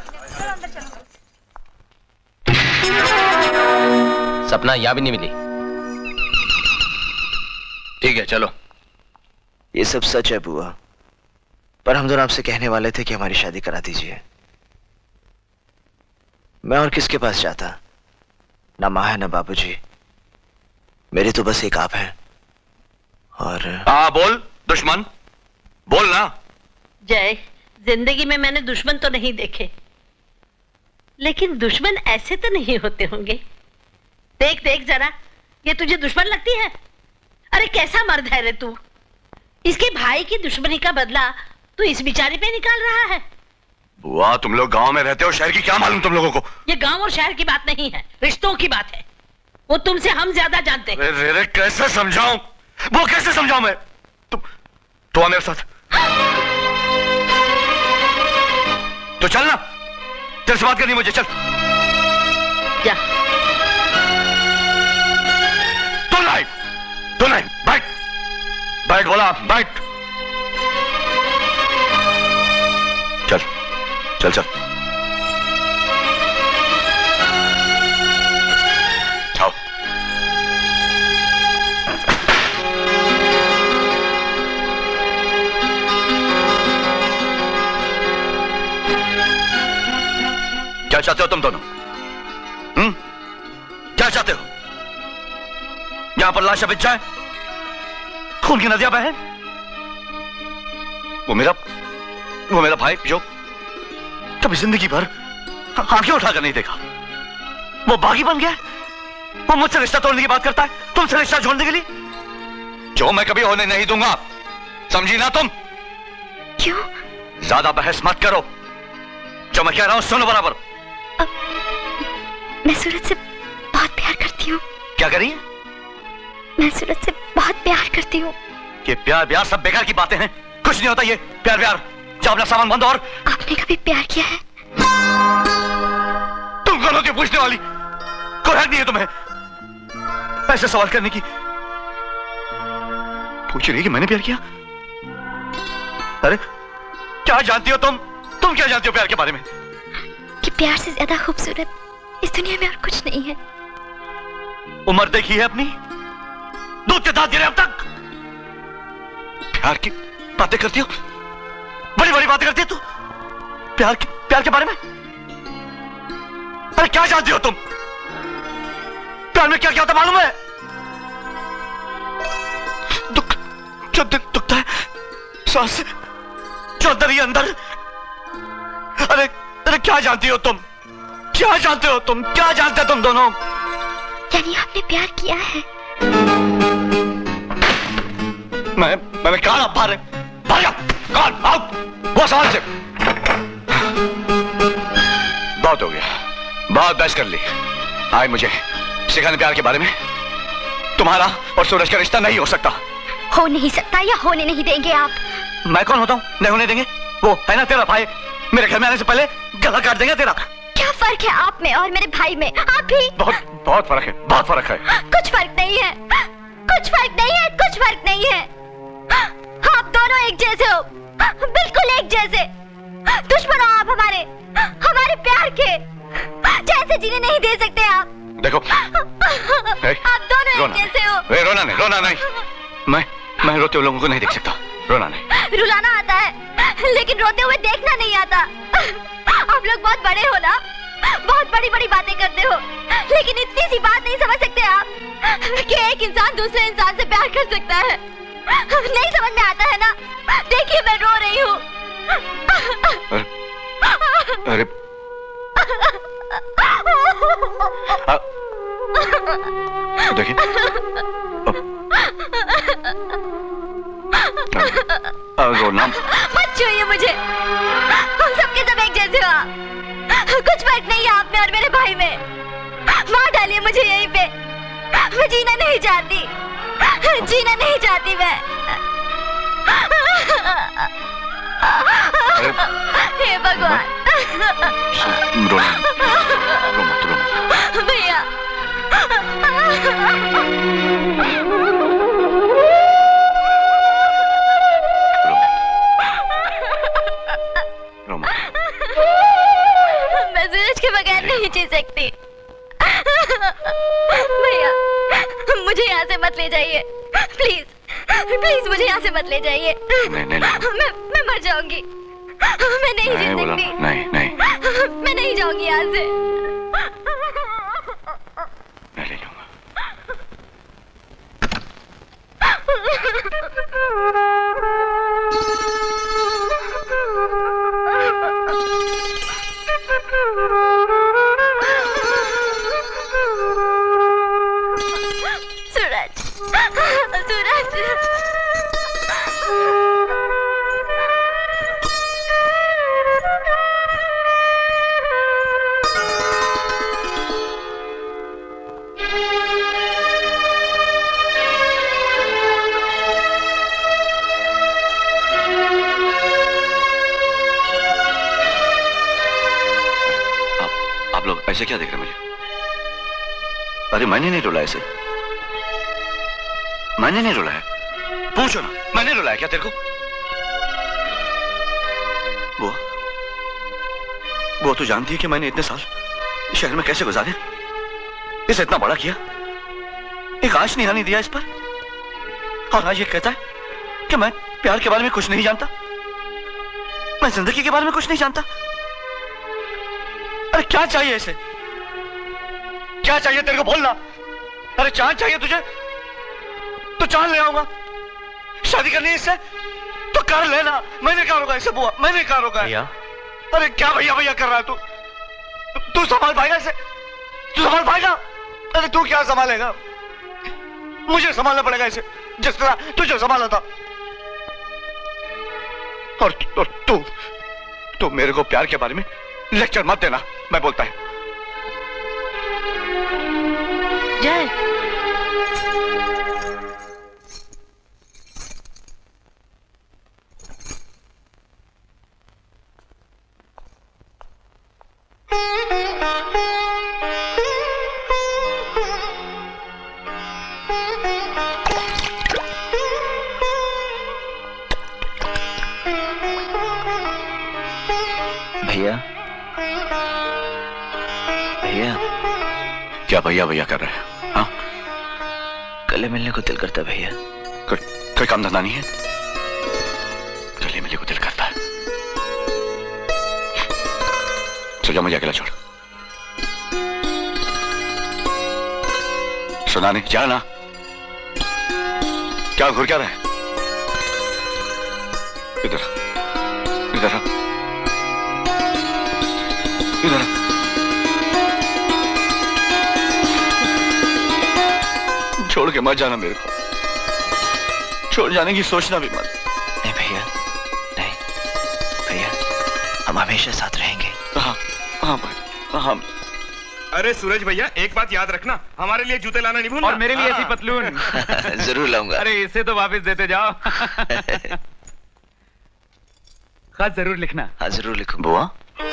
सपना यहाँ भी नहीं मिली। ठीक है चलो। ये सब सच है बुआ, पर हम दोनों आपसे कहने वाले थे कि हमारी शादी करा दीजिए। मैं और किसके पास जाता? ना माँ है ना बाबूजी, मेरे तो बस एक आप हैं। और हाँ बोल दुश्मन, बोल ना। जय, जिंदगी में मैंने दुश्मन तो नहीं देखे, लेकिन दुश्मन ऐसे तो नहीं होते होंगे। देख देख जरा, ये तुझे दुश्मन लगती है? अरे कैसा मर्द है रे तू। इसके भाई की दुश्मनी का बदला तू इस बेचारे पे निकाल रहा है। बुआ तुम लोग गांव में रहते हो, शहर की क्या मालूम तुम लोगों को? ये गांव और शहर की बात नहीं है, रिश्तों की बात है। वो तुमसे हम ज्यादा जानते हैं। रे, रे, कैसे समझाऊं? वो कैसे समझाऊं मैं? तुम तो आ मेरे साथ। तो चल ना, तेरे से बात करनी मुझे। चल जा। तो नहीं तो नहीं, बैठ बैठ बोला, बैठ। चल चल चल आओ। क्या चाहते हो तुम दोनों? हम्म क्या चाहते हो? यहां पर लाशें बिछ जाए, खून की नदियां बहें? वो मेरा वो मेरा भाई जो कभी जिंदगी भर आंखें उठाकर नहीं देखा, वो बागी बन गया। वो मुझसे रिश्ता तोड़ने की बात करता है, तुमसे रिश्ता जोड़ने के लिए, जो मैं कभी होने नहीं दूंगा। समझी ना तुम? क्यों? ज्यादा बहस मत करो, जो मैं कह रहा हूं सुनो बराबर। मैं सूरज से बहुत प्यार करती हूँ। क्या करिए? मैं सूरज से बहुत प्यार करती हूँ। ये प्यार प्यार सब बेकार की बातें हैं, कुछ नहीं होता ये प्यार प्यार। जाओ अपना सामान बंद। और आपने कभी प्यार किया है? तुम कौन होती हो पूछने वाली? कोई हक नहीं है तुम्हें ऐसे सवाल करने की। पूछ रही कि मैंने प्यार किया? अरे क्या जानती हो तुम? तुम क्या जानती हो प्यार के बारे में? कि प्यार से ज्यादा खूबसूरत इस दुनिया में और कुछ नहीं है। उम्र देखी है अपनी? दूध के दांत गिरे अब तक? प्यार की बातें करती हो, बड़ी बड़ी बातें करती हो तू प्यार की, प्यार के बारे में। अरे क्या जानती हो तुम प्यार में क्या क्या होता मालूम है? दुख जो दिल दुखता है सांस से, जो अंदर ही अंदर। अरे अरे क्या जानती हो तुम, क्या जानते हो तुम, क्या जानते हो तुम दोनों? यानी आपने प्यार किया है? मैं मैंने कहा बाहर बाहर कौन आउट वो सवाल से। बहुत हो गया, बहुत बहस कर ली। आज मुझे सिखाने प्यार के बारे में। तुम्हारा और सूरज का रिश्ता नहीं हो सकता। हो नहीं सकता या होने नहीं देंगे आप? मैं कौन होता हूँ नहीं होने देंगे? वो है ना तेरा भाई, मेरे घर में आने से पहले गला काट देंगे तेरा। क्या फर्क है आप में और मेरे भाई में? आप भी बहुत बहुत फर्क है, बहुत फर्क है। कुछ फर्क नहीं है, कुछ फर्क नहीं है, कुछ फर्क नहीं है। आप दोनों एक जैसे हो, बिल्कुल एक जैसे। दुश्मन हो आप हमारे, हमारे प्यार के। जैसे जीने नहीं दे सकते आप। देखो आप दोनों एक जैसे हो। ए, रोना नहीं, रोना नहीं। मैं मैं रोते हुए लोगों को नहीं देख सकता। रोना नहीं। रुलाना आता है लेकिन रोते हुए देखना नहीं आता। आप लोग बहुत बड़े हो ना, बहुत बड़ी बड़ी बातें करते हो, लेकिन इतनी सी बात नहीं समझ सकते आप कि एक इंसान दूसरे इंसान से प्यार कर सकता है। नहीं समझ में आता है ना? देखिए मैं रो रही हूँ। अरे देखिए रोना मत छूइए मुझे। हम सबके सब एक जैसे हो आप। कुछ फर्क नहीं है आप में और मेरे भाई में। मार डालिए मुझे यहीं पे। मैं जीना नहीं चाहती, जीना नहीं चाहती मैं। हे भगवान। रोना रो मत, रो मत भैया। मैं सूरज के बगैर नहीं जी सकती। भैया मुझे यहाँ से मत ले जाइए प्लीज, प्लीज मुझे यहाँ से मत ले जाइए। नहीं नहीं मैं मैं मर जाऊंगी। मैं नहीं जी सकती। नहीं नहीं मैं नहीं जाऊंगी यहाँ से। मैं ले जाऊंगा। सूरज, सूरज। आप लोग ऐसे क्या देख रहे हैं मुझे? अरे मैंने नहीं रुलाया इसे, मैंने नहीं रुलाया। पूछो ना, मैंने रुलाया क्या तेरे को? वो वो तू जानती है कि मैंने इतने साल शहर में कैसे गुजारे? इसे इतना बड़ा किया, एक आंच नहीं आने दिया इस पर, और आज ये कहता है कि मैं प्यार के बारे में कुछ नहीं जानता, मैं जिंदगी के बारे में कुछ नहीं जानता। अरे क्या चाहिए इसे? क्या चाहिए तेरे को? बोलना। अरे चांद चाहिए तुझे तो चांद ले आऊंगा। शादी करनी है इससे तो कर लेना। मैंने कहा रोका इसे बुआ, मैंने कहा रोका। भैया अरे क्या भैया भैया कर रहा है तू? तू संभाल पाएगा इसे? तू संभाल पाएगा? अरे तू क्या संभालेगा? मुझे संभालना पड़ेगा इसे जिस तरह तुझे संभाला था। और, और तू तू मेरे को प्यार के बारे में लेक्चर मत देना, मैं बोलता है। जय भैया, भैया क्या भैया भैया कर रहे हैं? हाँ गले मिलने को दिल करता भैया। कोई कोई काम धंधा नहीं है? करने को दिल करता है। सो जा, मुझे अकेला छोड़। सुना नहीं, जा ना। क्या घुर क्या रहा है? इधर इधर इधर छोड़ के मत जाना मेरे को। छोड़ जाने की सोचना भी मत। नहीं भैया, नहीं भैया, हम हमेशा साथ रहेंगे। हाँ हाँ भाई, हाँ। अरे सूरज भैया, एक बात याद रखना, हमारे लिए जूते लाना नहीं भूलना। और मेरे लिए ऐसी पतलून। जरूर लाऊंगा। अरे इसे तो वापस देते जाओ। खत जरूर लिखना। हाँ जरूर लिखूंगा। बुआ,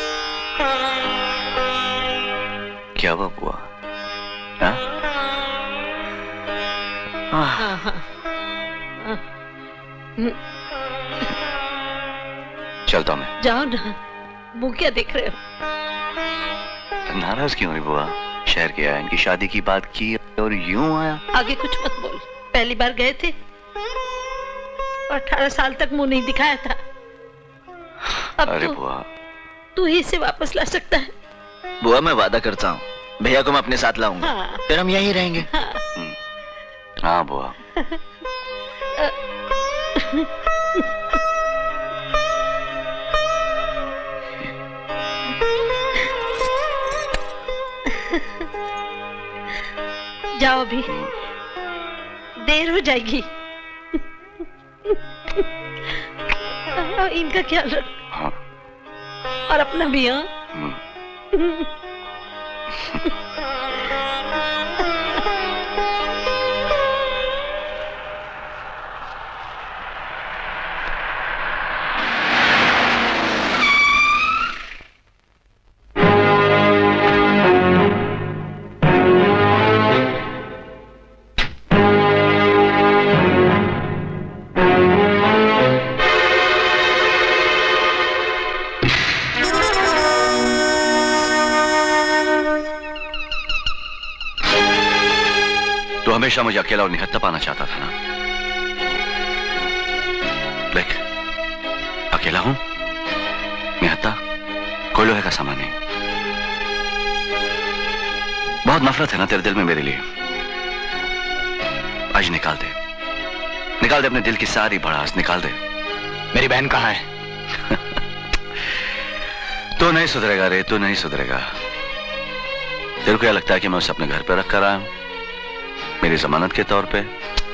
क्या हुआ बुआ? हाँ? चलता मैं। जाओ ना, मुंह क्या देख रहे हो? नाराज क्यों हुई बुआ? शहर गया, इनकी शादी की बात की और यूं आया। आगे कुछ मत बोल। पहली बार गए थे, अठारह साल तक मुंह नहीं दिखाया था। अब अरे तू, बुआ, तू ही इसे वापस ला सकता है। बुआ मैं वादा करता हूँ, भैया को मैं अपने साथ लाऊंगा। हाँ। फिर हम यहीं रहेंगे। हाँ, हाँ बुआ। जाओ अभी, देर हो जाएगी। इनका ख्याल रख। हाँ। और अपना भी। हाँ। हमेशा मुझे अकेला और निहत्था पाना चाहता था ना। देख, अकेला हूं, निहत्था, कोई लोहे का सामान नहीं। बहुत नफरत है ना तेरे दिल में मेरे लिए। आज निकाल दे, निकाल दे अपने दिल की सारी भड़ास, निकाल दे। मेरी बहन कहाँ है? तू नहीं सुधरेगा रे, तू नहीं सुधरेगा। तेरे को क्या लगता है कि मैं उसे अपने घर पे रख कर आया हूं मेरी जमानत के तौर पे?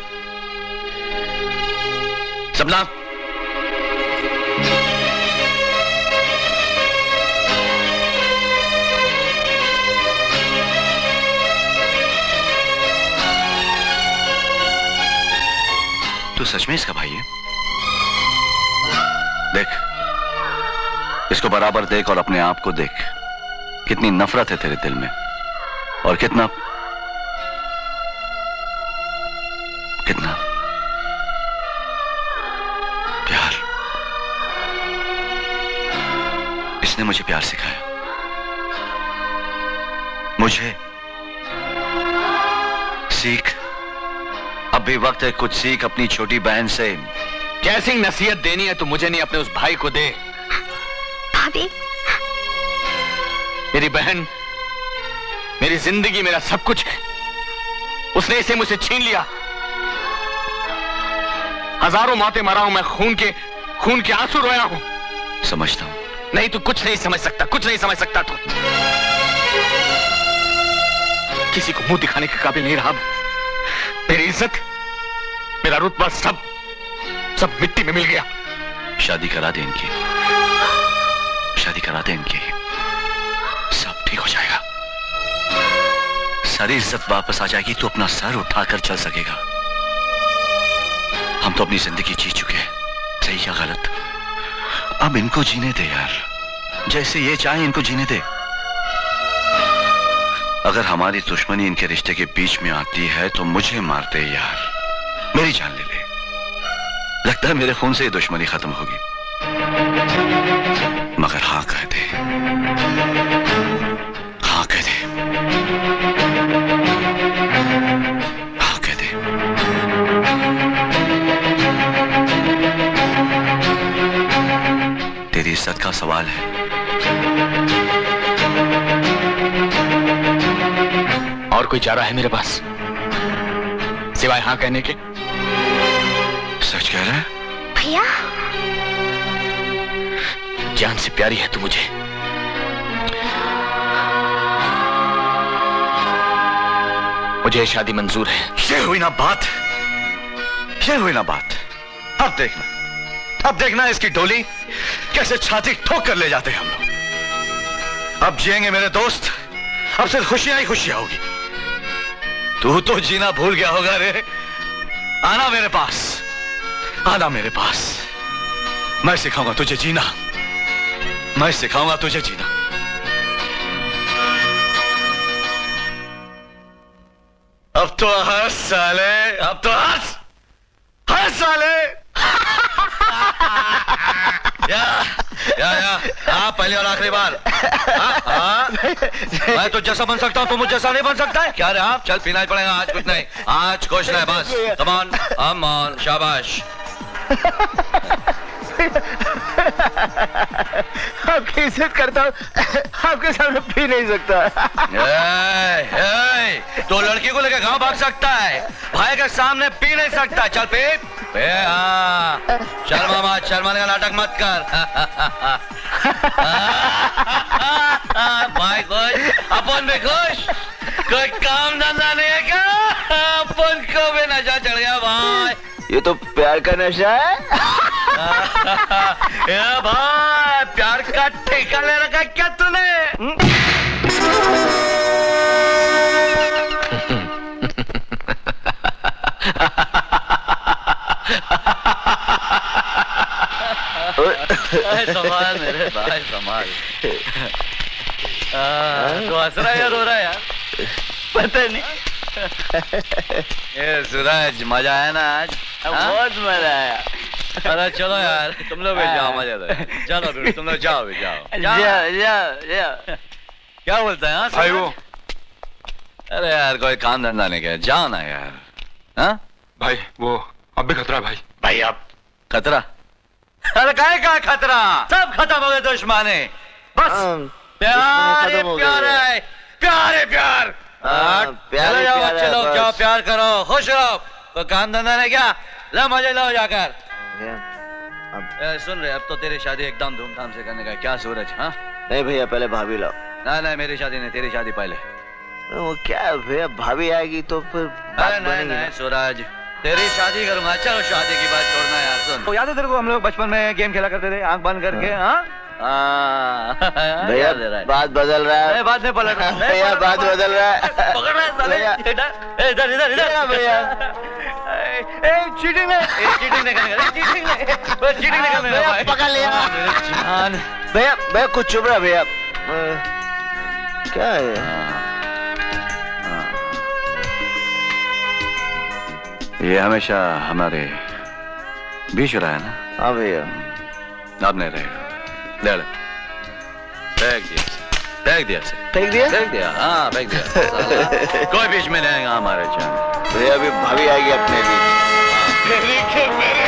सपना, तू सच में इसका भाई है? देख, इसको बराबर देख और अपने आप को देख। कितनी नफरत है तेरे दिल में और कितना कितना प्यार। इसने मुझे प्यार सिखाया। मुझे सीख, अब भी वक्त है कुछ सीख अपनी छोटी बहन से। कैसी नसीहत देनी है तो मुझे नहीं, अपने उस भाई को दे। भाभी, मेरी बहन मेरी जिंदगी, मेरा सब कुछ है। उसने इसे मुझसे छीन लिया। हजारों मौतें मरा हूं मैं, खून के खून के आंसू रोया हूं। समझता हूं। नहीं, तू कुछ नहीं समझ सकता, कुछ नहीं समझ सकता। तू किसी को मुंह दिखाने के काबिल नहीं रहा। मेरी इज्जत, मेरा रुतबा, सब सब मिट्टी में मिल गया। शादी करा दे इनकी, शादी करा दे इनकी, सब ठीक हो जाएगा। सारी इज्जत वापस आ जाएगी, तू अपना सर उठाकर चल सकेगा। हम तो अपनी जिंदगी जी चुके हैं, सही या गलत। अब इनको जीने दे यार, जैसे ये चाहे इनको जीने दे। अगर हमारी दुश्मनी इनके रिश्ते के बीच में आती है तो मुझे मार दे यार, मेरी जान ले ले। लगता है मेरे खून से ये दुश्मनी खत्म होगी, मगर हाँ कह दे, हाँ कह दे, हाँ कह दे। इज्जत का सवाल है। और कोई चारा है मेरे पास सिवाय हाँ कहने के? सच कह रहा है? भैया जान से प्यारी है तू मुझे। मुझे ये शादी मंजूर है। ये हुई ना बात, ये हुई ना बात। अब देखना, अब देखना इसकी डोली कैसे छाती ठोक कर ले जाते हैं हम लोग। अब जिएंगे मेरे दोस्त, अब सिर्फ खुशियां ही खुशियां होगी। तू तो जीना भूल गया होगा रे। आना मेरे पास, आना मेरे पास। मैं सिखाऊंगा तुझे जीना, मैं सिखाऊंगा तुझे जीना। अब तो हंस साले, अब तो हंस, हंस साले। या या या हाँ, पहली और आखिरी बार। हाँ, हाँ। मैं तो जैसा बन सकता हूँ तो मुझ जैसा नहीं बन सकता है क्या रे? आप चल, पीना ही पड़ेगा आज। कुछ नहीं, आज कुछ नहीं, बस कम ऑन, कम ऑन, शाबाश। आपकी इज्जत करता हूँ, आपके सामने पी नहीं सकता। ए, ए, तो लड़की को लेकर गांव भाग सकता है, भाई के सामने पी नहीं सकता। चल पी, ए, हाँ। शर्मा मत, शर्माने का नाटक मत कर। भाई खुश, अपन भी खुश। कोई काम धंधा नहीं है क्या? अपन को भी नशा चढ़ गया भाई। ये तो प्यार का नशा है। ए भाई, प्यार का ठेका ले रखा क्या तूने? संभाल मेरे भाई, संभाल। तो हंस रहा है या रो रहा है यार? पता नहीं। ये सूरज, मजा आया ना आज? बहुत मजा आया। अरे चलो यार, तुम लोग भी जाओ, मजा दे। चलो तुम लोग जाओ भी, जाओ जाओ जाओ जाओ। क्या बोलते हैं भाई वो? अरे यार कोई काम धंधा नहीं किया, जाओ ना यार। हाँ भाई वो अब भी खतरा भाई। भाई अब खतरा? अरे काहे का खतरा? सब खत्म हो गए दुश्मनी। बस प्यार है, प्यार है, प्यार है, प्यार। चलो जाओ, चलो जाओ, प्यार करो, खुश रहो। कोई काम धंधा नहीं क्या? लो मजे लो जाकर। ए, सुन रहे, अब तो तेरी शादी एकदम धूमधाम से करने का क्या सूरज? हाँ नहीं भैया, पहले भाभी लाओ। नहीं नहीं, मेरी शादी नहीं, तेरी शादी पहले। वो क्या है भैया, भाभी आएगी तो फिर अरे नहीं नहीं सूरज, तेरी शादी करूंगा। चलो शादी की बात छोड़ना यार। सुन, तो याद है तेरे को हम लोग बचपन में गेम खेला करते थे आंख बंद करके? हाँ भैया, बात बदल रहा है। बात नहीं पलट रहा भैया, बात बदल रहा है। पकड़ रहा है साले। इधर इधर इधर इधर भैया। ए चीटिंग नहीं, चीटिंग नहीं करेंगे, चीटिंग नहीं, चीटिंग नहीं करेंगे भाई। पकड़ लिया जान। भैया भैया कुछ चुप रहा भैया। क्या है? ये हमेशा हमारे बीच रहा है ना? हाँ भैया। अब नहीं रहेगा। ले ले, फेंक दिया, फेंक दिया, फेंक दिया, फेंक दिया। हाँ फेंक दिया। कोई बीच में नहीं आएगा हमारे जान। भैया अभी भाभी आएगी अपने बीच। मेरी के मेरे।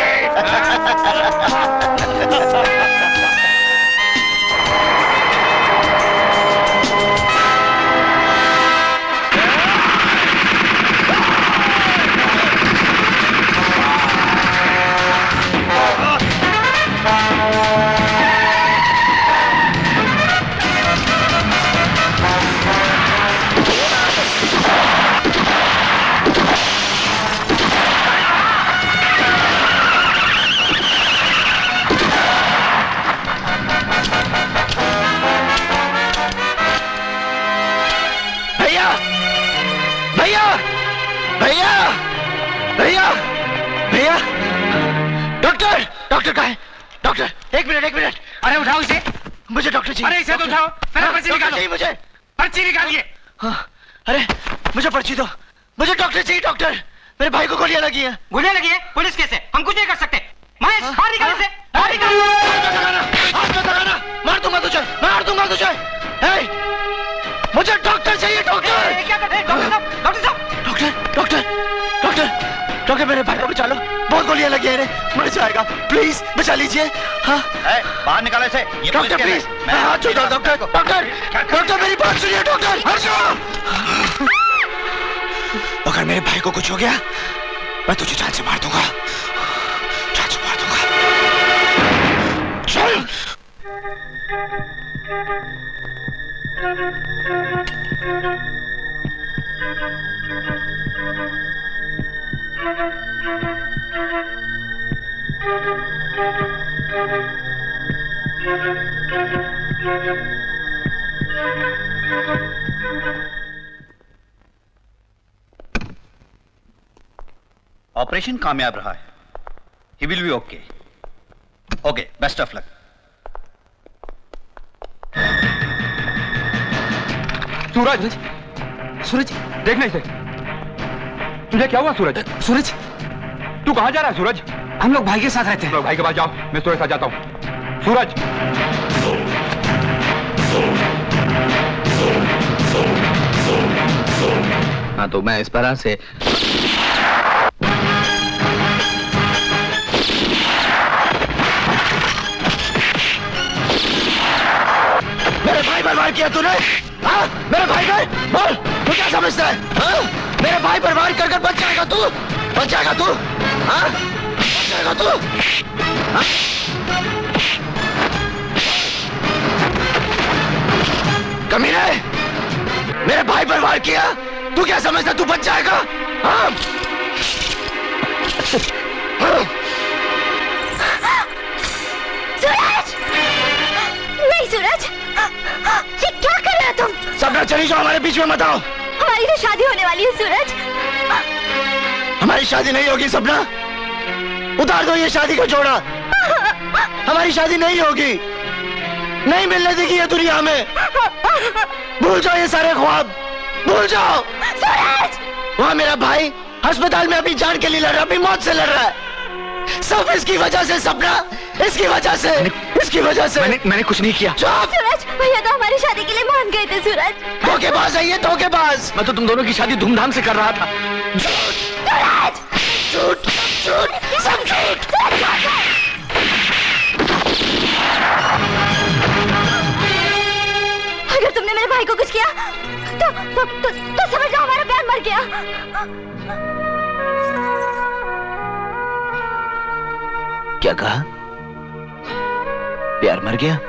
भैया भैया भैया, डॉक्टर डॉक्टर कहाँ है? डॉक्टर एक मिनट एक मिनट। अरे उठाओ इसे, मुझे डॉक्टर चाहिए। अरे इसे तो उठाओ, मेरा पर्ची निकालो। चाहिए मुझे, पर्ची निकालिए। हाँ, अरे मुझे पर्ची दो, मुझे डॉक्टर चाहिए। डॉक्टर, मेरे भाई को गोलियां लगी हैं। गोलियां लगी है? पुलिस केस है, हम कुछ नहीं कर सकते। महेश, बाहर निकाल इसे, बाहर निकाल। हाथ मत लगाना, मार दूंगा तुझे, मार दूंगा तुझे। मुझे डॉक्टर चाहिए। डॉक्टर क्या कर रहे हैं? डॉक्टर साहब, डॉक्टर साहब, डॉक्टर डॉक्टर डॉक्टर डॉक्टर मेरे भाई को बचा लो, बहुत गोलियां लगी हैं, मर जाएगा, प्लीज बचा लीजिए। हाँ बाहर निकाले से। डॉक्टर प्लीज, मैं हाथ जोड़ता हूं डॉक्टर। डॉक्टर डॉक्टर मेरी बात सुनिए डॉक्टर। अगर मेरे भाई को कुछ हो गया मैं तुझे जान से मार दूंगा, जान से मार दूंगा। चल। ऑपरेशन कामयाब रहा है। He will be okay. Okay, best of luck. Suraj, Suraj देखना इसे। तुझे क्या हुआ सूरज? सूरज तू कहां जा रहा है सूरज? हम लोग भाई के साथ रहते हैं। लोग भाई के पास जाओ, मैं तुम्हारे साथ जाता हूं। सूरज हाँ तो मैं इस तरह से मेरे भाई बर्बाद किया तूने? हाँ? मेरे भाई ने? बोल, तू क्या समझता है? हाँ? मेरे भाई बर्बाद कर कर बच जाएगा तू? बच जाएगा तू? हाँ? बच जाएगा तू? हाँ? कमीने, मेरे भाई बर्बाद किया, तू क्या समझता तू बच जाएगा? हाँ? सूरज! नहीं सूरज! ये क्या कर रहे हो तुम? सपना चली जाओ, हमारे बीच में मत आओ। हमारी तो शादी होने वाली है सूरज। हमारी शादी नहीं होगी सपना, उतार दो ये शादी का जोड़ा। हमारी शादी नहीं होगी, नहीं मिलने देगी ये दुनिया में। भूल जाओ ये सारे ख्वाब, भूल जाओ। सूरज! वहाँ मेरा भाई अस्पताल में अपनी जान के लिए लड़ रहा है, अपनी मौत से लड़ रहा है। सब इसकी वजह से सपना, इसकी वजह से, इसकी वजह से। मैंने मैंने कुछ नहीं किया। सूरज भैया तो हमारी शादी के लिए मान गए थे सूरज। धोखेबाज है ये, धोखेबाज। मैं तो तुम दोनों की शादी धूमधाम से कर रहा था। सूरज! झूठ, झूठ, सब झूठ। अगर तुमने मेरे भाई को कुछ किया तो तो, तो, तो समझ लो हमारा प्यार मर गया। क्या कहा? प्यार मर गया?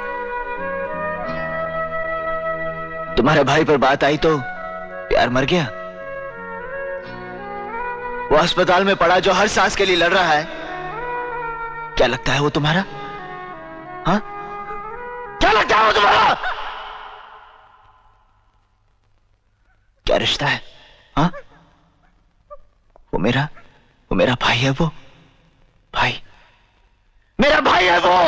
तुम्हारे भाई पर बात आई तो प्यार मर गया? वो अस्पताल में पड़ा जो हर सांस के लिए लड़ रहा है, क्या लगता है वो तुम्हारा? हाँ? क्या लगता है वो तुम्हारा? क्या रिश्ता है? हाँ? वो मेरा वो मेरा भाई है, वो भाई मेरा भाई है वो।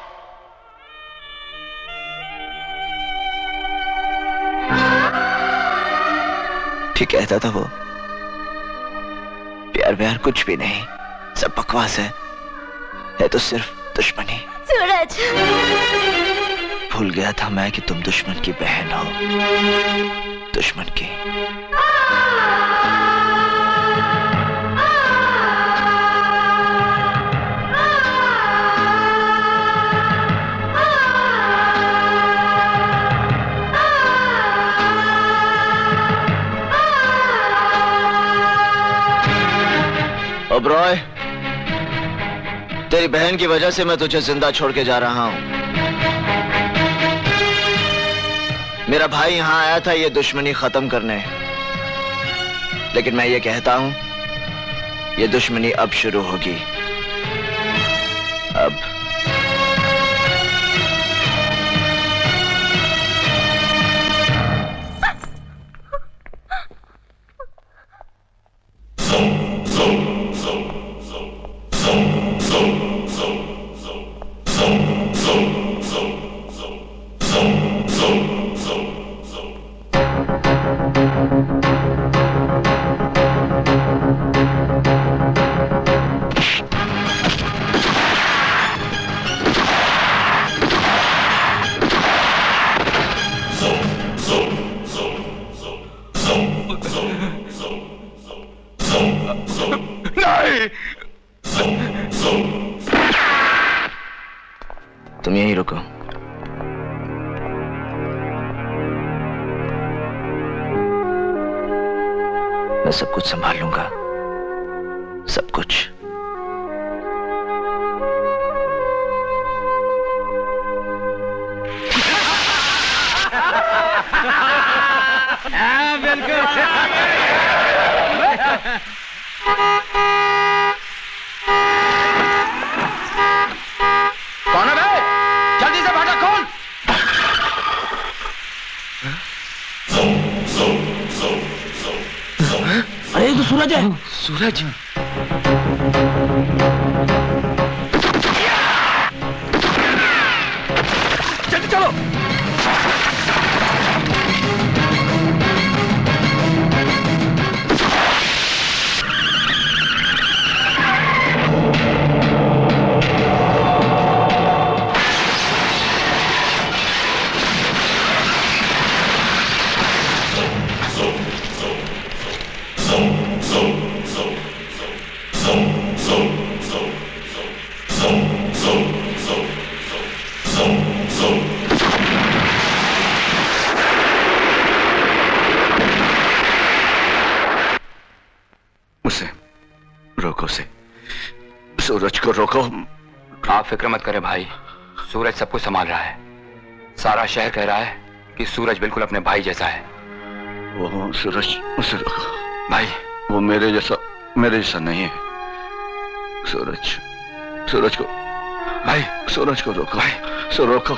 ठीक कहता था वो। प्यार व्यार कुछ भी नहीं, सब बकवास है, है तो सिर्फ दुश्मनी। सूरज! भूल गया था मैं कि तुम दुश्मन की बहन हो, दुश्मन की। ओबरॉय, तेरी बहन की वजह से मैं तुझे जिंदा छोड़ के जा रहा हूं। मेरा भाई यहां आया था ये दुश्मनी खत्म करने, लेकिन मैं ये कहता हूं ये दुश्मनी अब शुरू होगी। अब नहीं। तुम यहीं रुको। मैं सब कुछ संभाल लूंगा, सब कुछ। हाँ, बिल्कुल। कौन है बे? जल्दी से फाटक खोल। अरे ये तो सूरज है। सूरज। जल्दी चलो। उसे रोको, से सूरज को रोको। आप फिक्र मत करें भाई, सूरज सब कुछ संभाल रहा है। सारा शहर कह रहा है कि सूरज बिल्कुल अपने भाई जैसा है। वो सूरज, उसे रोको भाई। वो मेरे जैसा मेरे जैसा नहीं है। सूरज, सूरज को भाई, सूरज को रोको भाई, सो रोको।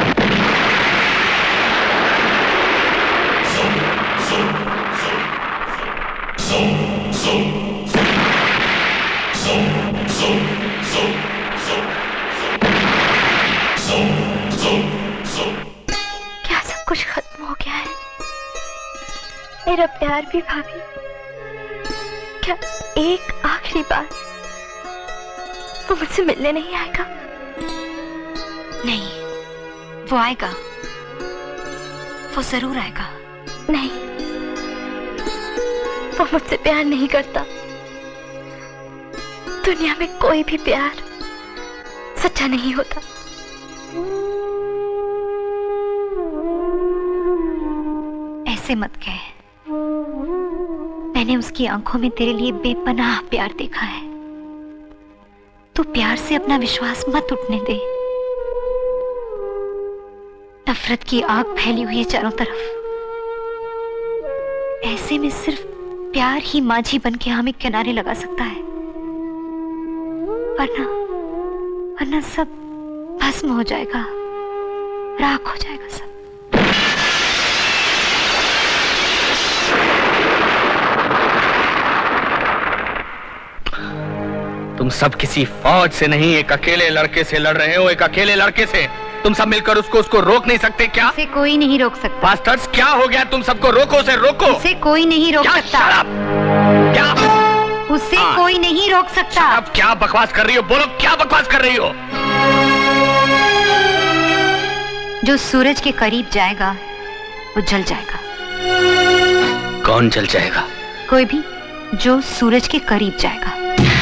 क्या सब कुछ खत्म हो गया है? मेरा प्यार भी भाभी, क्या एक आखिरी बार वो मुझसे मिलने नहीं आएगा? नहीं, वो आएगा, वो जरूर आएगा। नहीं, वो मुझसे प्यार नहीं करता। दुनिया में कोई भी प्यार सच्चा नहीं होता। ऐसे मत कह, मैंने उसकी आंखों में तेरे लिए बेपनाह प्यार देखा है। तू प्यार से अपना विश्वास मत उठने दे। नफरत की आग फैली हुई है चारों तरफ। ऐसे में सिर्फ प्यार ही माझी बन के हमें किनारे लगा सकता है, वरना वरना सब भस्म हो जाएगा, राख हो जाएगा सब। तुम सब किसी फौज से नहीं, एक अकेले लड़के से लड़ रहे हो, एक अकेले लड़के से। तुम सब मिलकर उसको उसको रोक नहीं सकते क्या? उसे कोई नहीं रोक सकता। बास्टर्ड्स, क्या हो गया? तुम सबको रोको, उसे रोको। उसे कोई नहीं रोक सकता। क्या? उसे हाँ। कोई नहीं रोक सकता। अब क्या बकवास कर रही हो? बोलो, क्या बकवास कर रही हो? जो सूरज के करीब जाएगा वो जल जाएगा। कौन जल जाएगा? कोई भी जो सूरज के करीब जाएगा।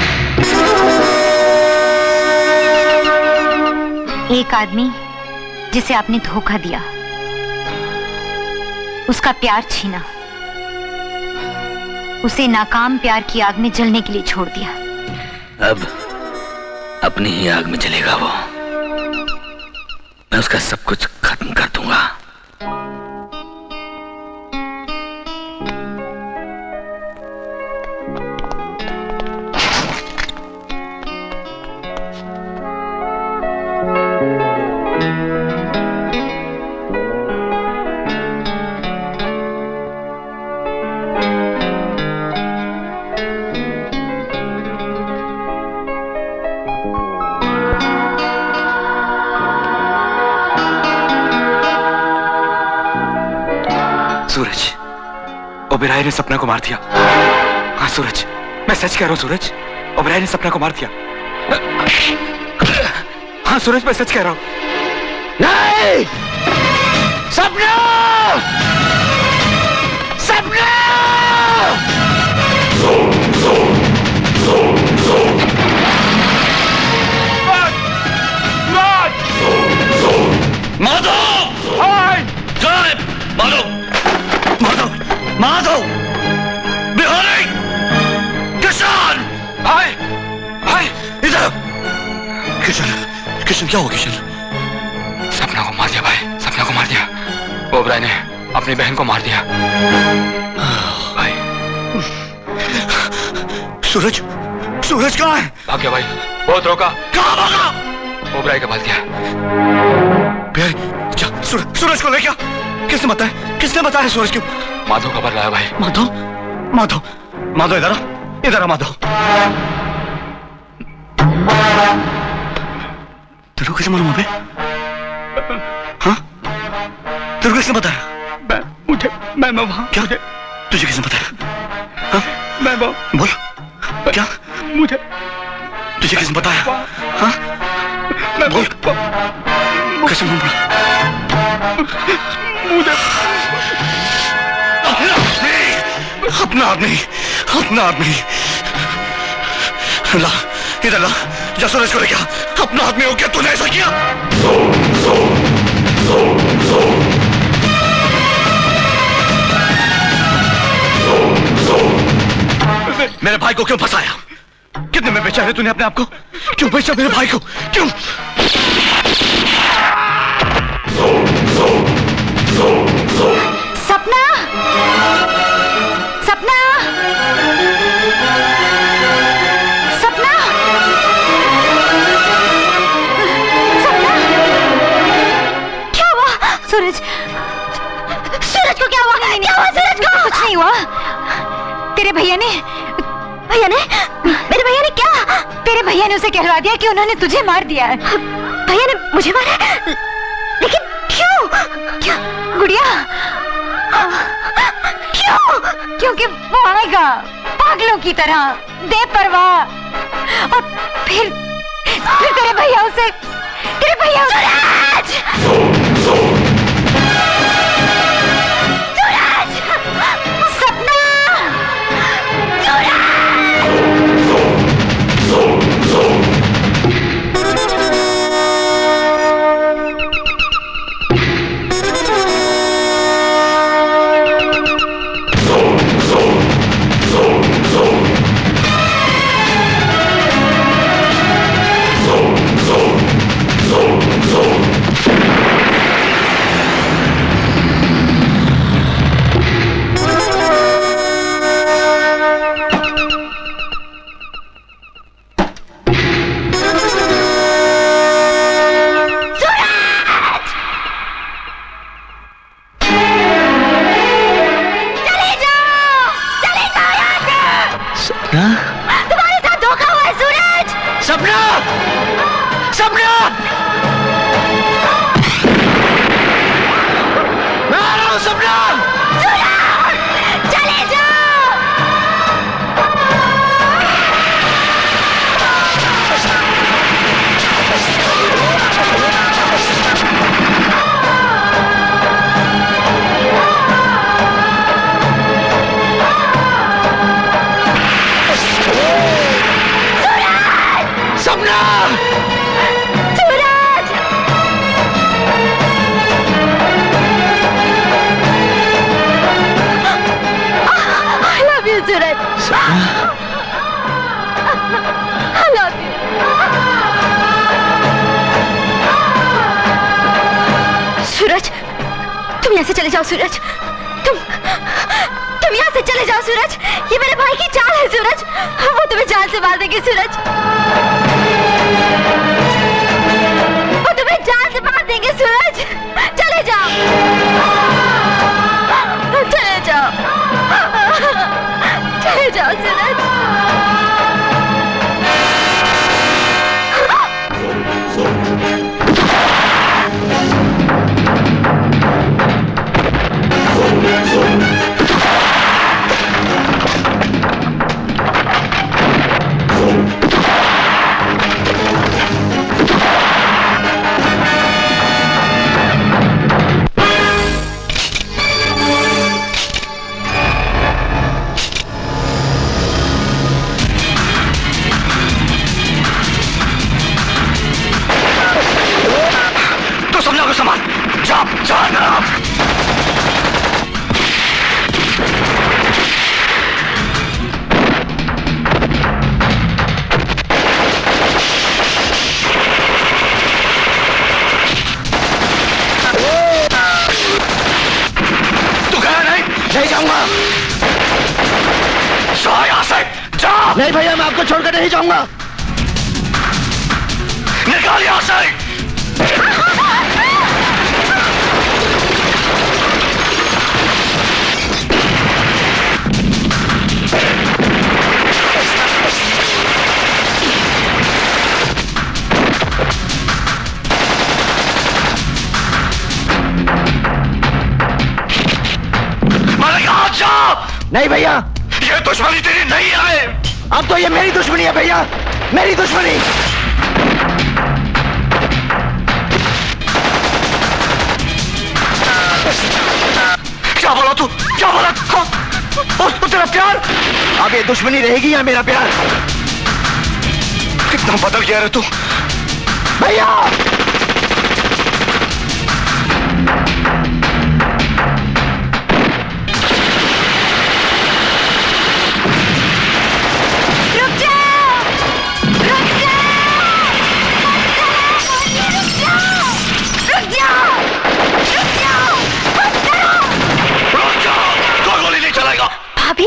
एक आदमी जिसे आपने धोखा दिया, उसका प्यार छीना, उसे नाकाम प्यार की आग में जलने के लिए छोड़ दिया। अब अपनी ही आग में जलेगा वो। मैं उसका सब कुछ खत्म कर दूंगा। सूरज, ओबेराय ने सपना को मार दिया। हाँ सूरज, मैं सच कह रहा हूँ सूरज, ओबेराय ने सपना को मार दिया। हाँ सूरज, मैं सच कह रहा हूँ। नहीं! सपना! सपना! किशन, क्या हुआ किशन? सपना को मार दिया भाई, सपना को मार दिया। ओबराय ने अपनी बहन को मार दिया भाई। सूरज, सूरज कहाँ है? भाग गया भाई, बहुत रोका। कहाँ भागा? ओबराय के पास गया। बिहारी, जा सूरज, सूरज को ले क्या? किसने बताया? किसने बताया सूरज क्यों? माधव खबर लाया भाई। माधव, माधव, माधव इधर आ, इधर आ माधव। तेरे को कैसे मालूम अबे? हाँ? तेरे को किसने बताया? मैं, मुझे, मैं, मैं वहां। क्या? तुझे किसने बताया? हाँ? मैं वो। बोल। क्या? मुझे। तुझे किसने बताया? हाँ? मैं बोल। कैसे मालूम पड़ा? मुझे। अपना आदमी, अपना आदमी। ला, इधर ला, जा सूरज को ले क्या? अपना आदमी हो क्या? तूने ऐसा किया? सो, सो, सो, सो। सो, सो। मेरे भाई को क्यों फंसाया? कितने में बेचा है तूने अपने आप को? क्यों बेचा मेरे भाई को? क्यों? सो, सो, सो, सो। सपना, सपना, सपना, सपना, क्या हुआ? सूरज, सूरज को क्या हुआ? क्या हुआ सूरज को? कुछ नहीं हुआ। तेरे भैया ने, भैया ने, मेरे भैया ने क्या? तेरे भैया ने उसे कहलवा दिया कि उन्होंने तुझे मार दिया है। भैया ने मुझे मारा? लेकिन क्यों? क्या? गुड़िया, क्यों? क्योंकि वो आएगा पागलों की तरह, बेपरवाह, और फिर फिर तेरे भैया उसे, तेरे भैया उसे। सूरज! सपना! सूरज, तुम तुम यहाँ से चले जाओ सूरज, ये मेरे भाई की चाल है सूरज, वो तुम्हें जान से मार देंगे सूरज, वो तुम्हें जान से मार देंगे सूरज, चले जाओ, चले जाओ, चले जाओ सूरज। नहीं भैया, मैं आपको छोड़कर नहीं जाऊंगा। निकाल यहां से। नहीं भैया, ये दुश्मनी तेरी नहीं है। अब तो ये मेरी दुश्मनी है भैया, मेरी दुश्मनी। क्या बोला तू? क्या बोला? और तेरा प्यार? अब ये दुश्मनी रहेगी या मेरा प्यार? कितना बदल गया रे तू भैया। भाभी,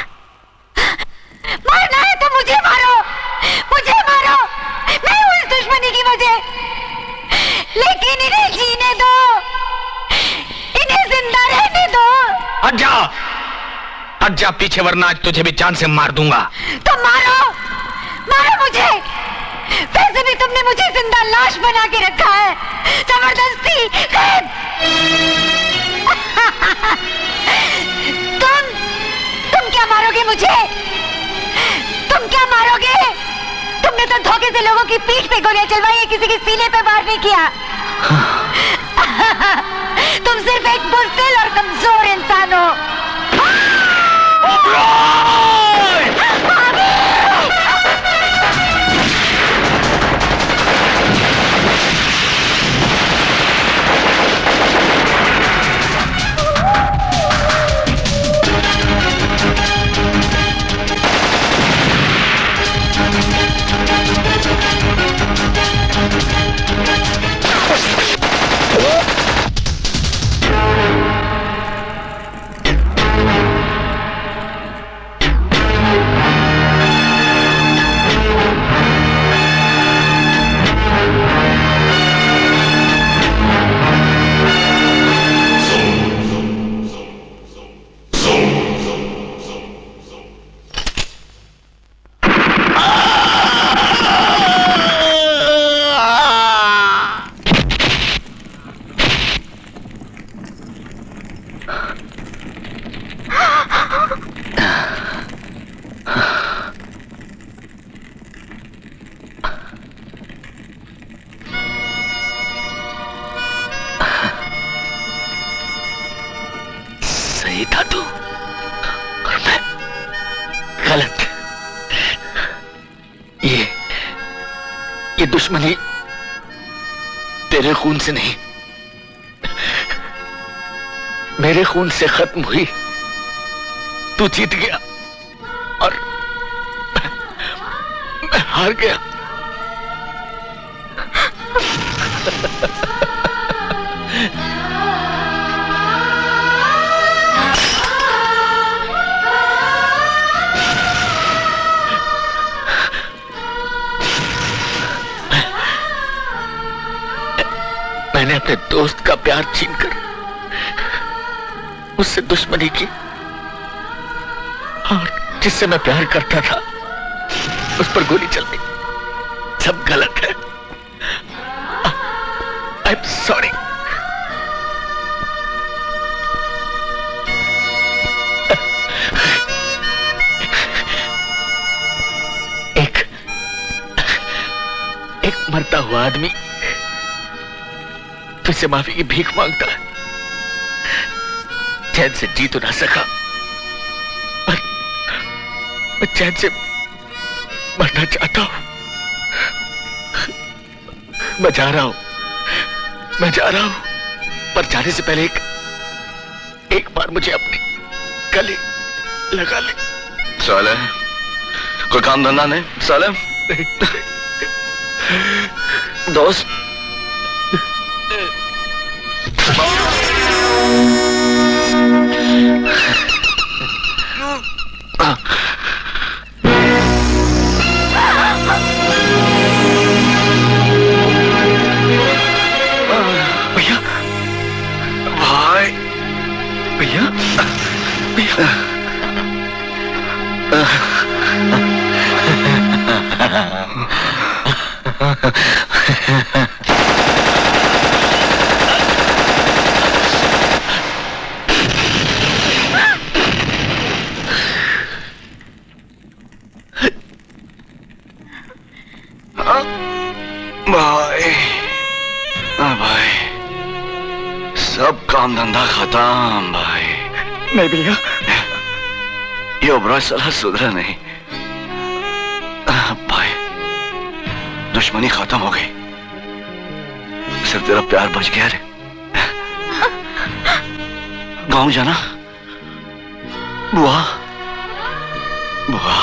मारना है तो मुझे मारो, मुझे मारो, मैं हूं इस दुश्मनी की वजह, लेकिन इन्हें जीने दो, इन्हें जिंदा रहने दो। हट जा, हट जा पीछे, वरना आज तुझे भी जान से मार दूंगा। तो मारो, मारो मुझे, वैसे भी तुमने मुझे जिंदा लाश बना के रखा है, जबरदस्ती कैद। तुम तुम क्या मारोगे मुझे? तुम क्या मारोगे? तुमने तो धोखे से लोगों की पीठ पे गोलियां चलवाई है, किसी के सीने पे वार नहीं किया। तुम सिर्फ एक बुज़दिल और कमजोर इंसान हो। सही था तू और मैं गलत। ये ये दुश्मनी तेरे खून से नहीं, मेरे खून से खत्म हुई। तू जीत गया और मैं हार गया। मैंने अपने दोस्त का प्यार छीनकर उससे दुश्मनी की, और जिससे मैं प्यार करता था उस पर गोली चल गई। सब गलत है। I am sorry. एक एक मरता हुआ आदमी तुझसे माफी की भीख मांगता है। चैन से जी तो ना सका, पर मैं चैन से मरना चाहता हूं। मैं जा रहा हूं, मैं जा रहा हूं, पर जाने से पहले एक एक बार मुझे अपनी गले लगा ले। साले, कोई काम धंधा नहीं? साले दोस्त, भाई, भाई, सब काम धंधा खत्म भाई। नहीं भैया, ये उबरा साला सुधरा नहीं भाई। दुश्मनी खत्म हो गई, सिर्फ तेरा प्यार बच गया रे। गांव जाना बुआ, बुआ।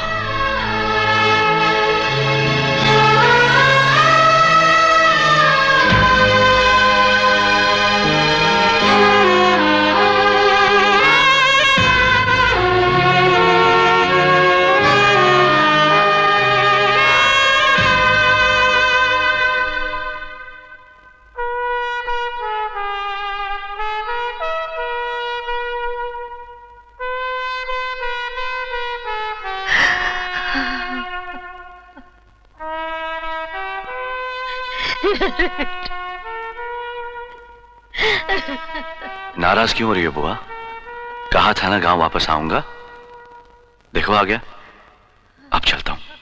नाराज क्यों हो रही हो बुआ? कहा था ना गांव वापस आऊंगा। देखो आ गया, अब चलता हूं।